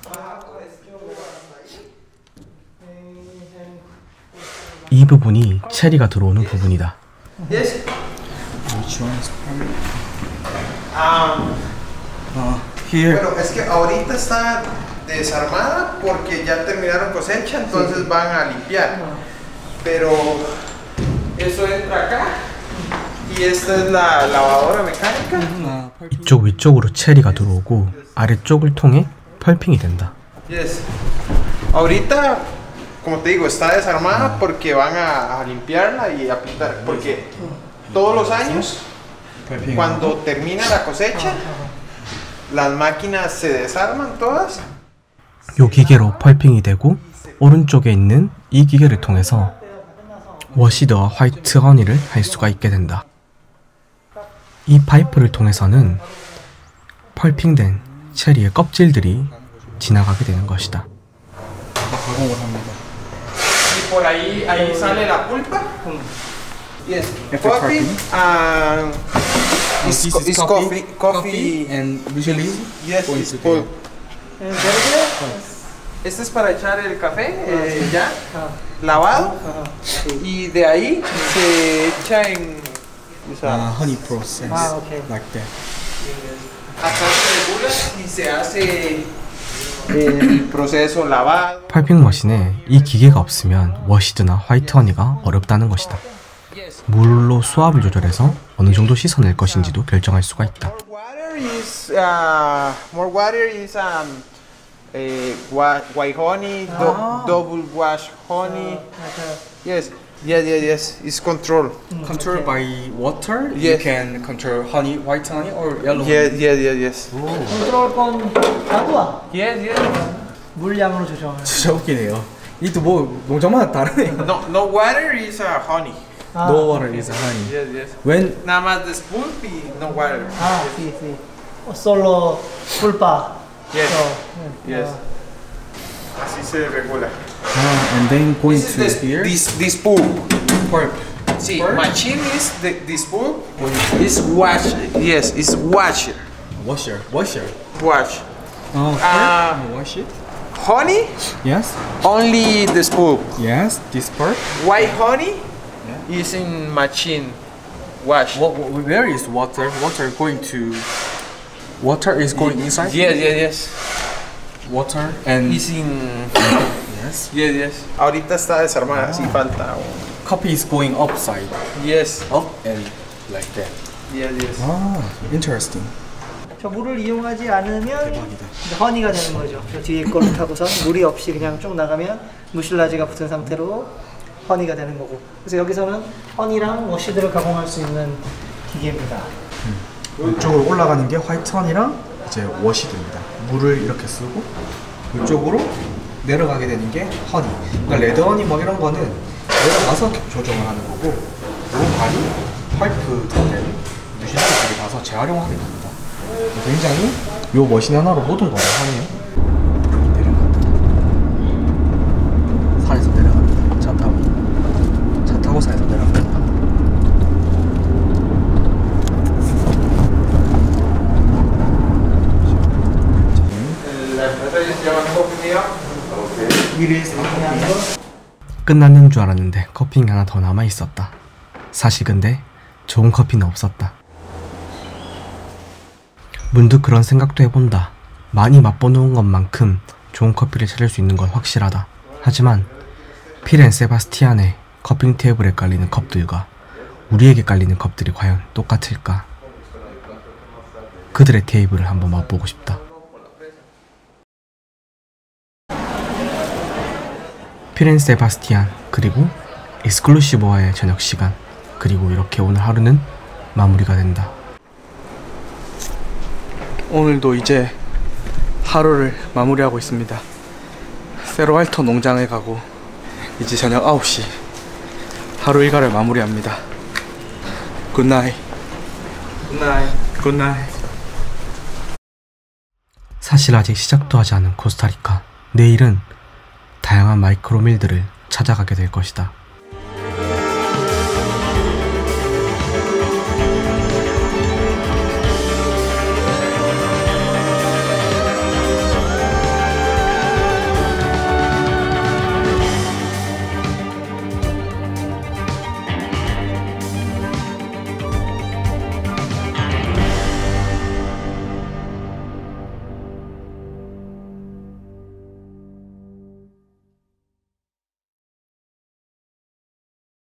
이 부분이 체리가 들어오는 부분이다. Yes. Which one is Here. Bueno, es que ahorita está desarmada porque ya terminaron cosecha, entonces van a limpiar. Pero eso entra acá y esta es la lavadora mecánica. 이쪽 위쪽으로 체리가 들어오고 아래쪽을 통해 펄핑이 된다. Yes. Ahorita, como te digo, está desarmada porque van a limpiarla y a pintar. Porque todos los años, cuando termina la cosecha, las máquinas se desarman todas. 이 기계로 펄핑이 되고 오른쪽에 있는 이 기계를 통해서 워시드와 화이트 허니를 할 수가 있게 된다. 이 파이프를 통해서는 펄핑된 체리의 껍질들이 지나가게 되는 것이다. Y por ahí sale la pulpa. Yes. Coffee. Is coffee and usually yes, it's pulp. Este es para echar el café ya lavado y de ahí se echa en honey process like that. Acá se regula y se hace el proceso lavado. 펄핑 머신에 이 기계가 없으면 워시드나 화이트 허니가 어렵다는 것이다. 물로 수압을 조절해서 어느 정도 씻어낼 것인지도 결정할 수가 있다. More water is white honey, double wash honey. Yes. It's control. Control by water? Yes. You can control honey, white honey or yellow honey? Yes. 컨트롤 건 가구와 Yes. 물량으로 조정하는. 진짜 웃기네요. 이도 뭐 농장마다 다르네요. No water is honey. No water is honey. Yes. When Nada más de spoon y no water. sí. Solo pulpa. Yes. Así se regula. and then going This to is here. this pulp. Pulp. See, machine is this pulp. Is wash. Yes, it's washer. Washer. Wash. Wash it. Honey, Yes. only this pulp. Yes. This part. White honey is in machine. Wash. Where is water? Water is going inside. Yes. Water and Is in. yes. Ahorita está desarmada, sí falta. Coffee is going upside, Yes. up and like that. Yes. Ah, interesting. 저 물을 이용하지 않으면 이제 허니가 되는 거죠. 저 뒤에 거를 타고서 물이 없이 그냥 쭉 나가면 무실라지가 붙은 상태로 허니가 되는 거고. 그래서 여기서는 허니랑 워시드를 가공할 수 있는 기계입니다. 이쪽으로 올라가는 게 화이트 허니랑 이제 워시드입니다. 물을 이렇게 쓰고 이쪽으로 내려가게 되는 게 허니. 그러니까 레드 허니 뭐 이런 거는 내려가서 조정을 하는 거고 이 발이 파이프 된 유실들이 가서 재활용하게 됩니다. 굉장히 이 머신 하나로 모든 걸 하네요. 내려갑니다. 산에서 내려갑니다. 차 타고 산에서 내려갑니다. 끝났는 줄 알았는데 커피가 하나 더 남아 있었다. 사실 근데 좋은 커피는 없었다. 문득 그런 생각도 해본다. 많이 맛보는 것만큼 좋은 커피를 찾을 수 있는 건 확실하다. 하지만 필 앤 세바스티안의 커핑 테이블에 깔리는 컵들과 우리에게 깔리는 컵들이 과연 똑같을까? 그들의 테이블을 한번 맛보고 싶다. 필 앤 세바스티안 그리고 익스클루시브와의 저녁 시간, 그리고 이렇게 오늘 하루는 마무리가 된다. 오늘도 이제 하루를 마무리하고 있습니다. 세로알토 농장에 가고 이제 저녁 9시 하루 일과를 마무리합니다. 굿나잇. Good night. Good night. 사실 아직 시작도 하지 않은 코스타리카. 내일은 다양한 마이크로밀들을 찾아가게 될 것이다.